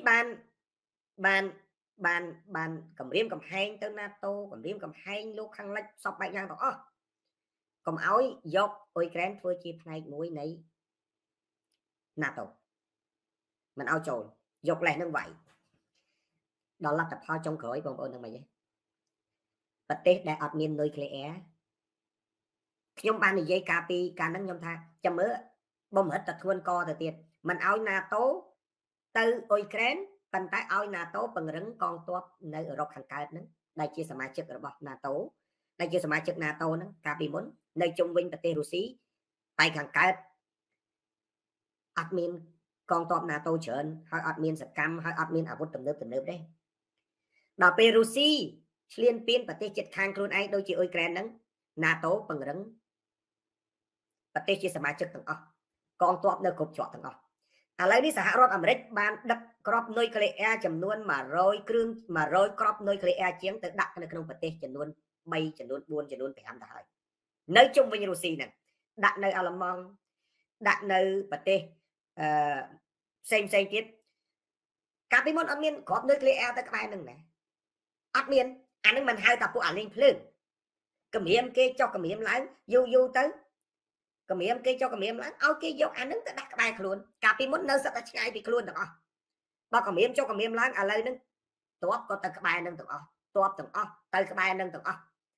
ban cầm riêng cầm hai tới NATO cầm riêng cầm hai lúc khăn lách sọc bạch nhang đó cầm áo dọc Ukraine thôi chi ngày mũi này NATO mình áo trồn dọc lại như vậy đó là tập hoa trong khởi bông ôn thằng mày vật tế đại admin nuclear nhóm ban này dây capi cả năng nhóm tha chấm mớ bom hết tật thuần co thời tiết mình áo NATO từ Ukraine bàn tay áo NATO bằng rừng con toát nơi ở hàng cao nữa đây chia sẻ chức ở bọc NATO đây chia sẻ chức NATO nữa capi muốn nơi trung vinh tại Russia tay hàng cao admin con toát NATO chởn hay admin sập cam hay admin à vút tầm nước đấy đào Russia liên biên và tê chết khang luôn ai đôi chị Ukraine nắng NATO bằng rừng và tê chia sẻ chức từng con toát nơi cục chọn từng lấy đi xã hội Americ ban đập crop nuclear chấm luôn mà rồi crop nuclear chiến tự đặtในក្នុងប្រទេសចំនួន3ចំនួន4ចំនួន5ទៅហើយនៅជុំវិញរុស្ស៊ីហ្នឹងដាក់នៅអាល្លឺម៉ង់ដាក់នៅប្រទេសផ្សេងទៀតកាលពីមុនអត់មានគ្រាប់ nuclear ទៅក្បែរហ្នឹងណាអត់មានអាហ្នឹងមិនហៅថាពួកអាលេងភ្លើងគម្រាមគេចុះគម្រាមឡើងយូរទៅគម្រាមគេចុះគម្រាមឡើងឲ្យគេយកអាហ្នឹងទៅដាក់ក្បែរខ្លួនកាលពីមុននៅសឹកតែឆ្ងាយពីខ្លួនទាំងអស់បើគម្រាមចុះគម្រាមឡើងឥឡូវហ្នឹងទ័ពក៏ទៅក្បែរហ្នឹងទាំងអស់ទ័ពទាំងអស់ទៅក្បែរហ្នឹងទាំងអស់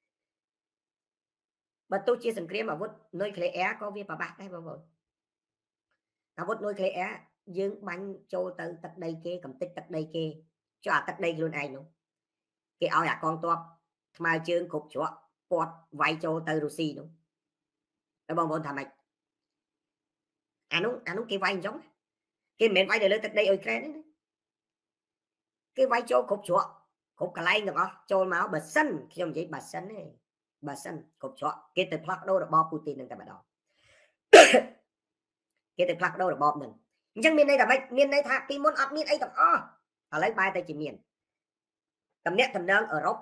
បើទោះជាសង្គ្រាមអាវុធ nuclear ក៏វាប្របាក់ដែរបងប្អូនអាវុធ nuclear យើងបាញ់ចូលទៅទឹកដីគេកំទេចទឹកដីគេចុះអាទឹកដីខ្លួនឯងនោះគេឲ្យអាកងទ័ពថ្មើរជើងគ្រប់ជ្រក់ពាត់វាយចូលទៅរុស្ស៊ីនោះแล้วបងប្អូនថាម៉េចអានោះគេវាយអញ្ចឹងគេមិនមែនវាយទៅលើទឹកដីអ៊ុយក្រែនទេគេវាយចូលគ្រប់ជ្រក់គ្រប់កន្លែងទាំងអស់ចូលមកបើសិនខ្ញុំនិយាយបើសិនទេបើសិនគ្រប់ជ្រក់គេទៅផ្លាស់ប្ដូររបបពូទីននឹងតែម្ដងគេទៅផ្លាស់ប្ដូររបបនឹងអញ្ចឹងមានន័យថាម៉េចមានន័យថាពីមុនអត់មានអីទាំងអស់ឥឡូវបែរទៅជាមានតំណែងអឺរ៉ុប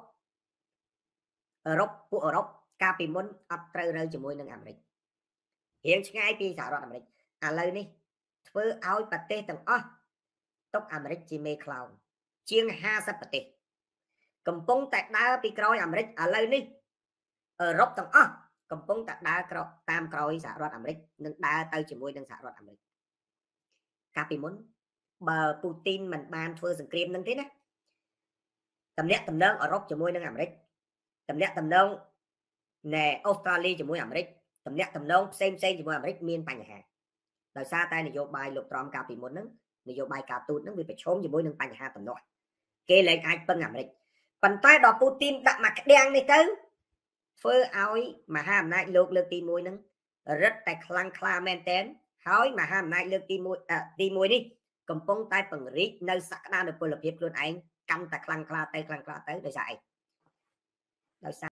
ពួកអឺរ៉ុបកាលពីមុនអត់ត្រូវរើជាមួយនឹងអាមេរិករៀងឆ្ងាយពីសហរដ្ឋអាមេរិកឥឡូវនេះធ្វើឲ្យប្រទេសទាំងអស់ទុកអាមេរិកជាមេខ្លោងជាង50ប្រទេសកំពុងតែដើរពីក្រោយអាមេរិកឥឡូវនេះអឺរ៉ុបទាំងអស់កំពុងតែដើរតាមក្រោយសហរដ្ឋអាមេរិកនិងដើរទៅជាមួយនឹងសហរដ្ឋអាមេរិកកាលពីមុនបើពូទីនមិនបានធ្វើសង្គ្រាមនឹងទេណាតំណែងអឺរ៉ុបជាមួយនឹងអាមេរិកតំណែងណែអូស្ត្រាលីជាមួយអាមេរិកតំណែងផ្សេងជាមួយអាមេរិកមានបញ្ហាដោយសារតែនយោបាយលោកត្រមកាលពីមុនហ្នឹងនយោបាយការទូតហ្នឹងវាប្រឈមជាមួយនឹងបញ្ហាតំណោះគេលែងអាចពឹងអាមេរិកប៉ុន្តែដល់ពូទីនដាក់មកក្តាំងនេះទៅធ្វើឲ្យមហាអំណាចលោកលើកទី1ហ្នឹងរឹតតែខ្លាំងក្លាមែនតែនហើយមហាអំណាចលើកទី1នេះកំពុងតែពង្រីកនៅសក្តានុពលភាពខ្លួនឯងកាន់តែខ្លាំងក្លាទៅដោយសារអីដោយសារ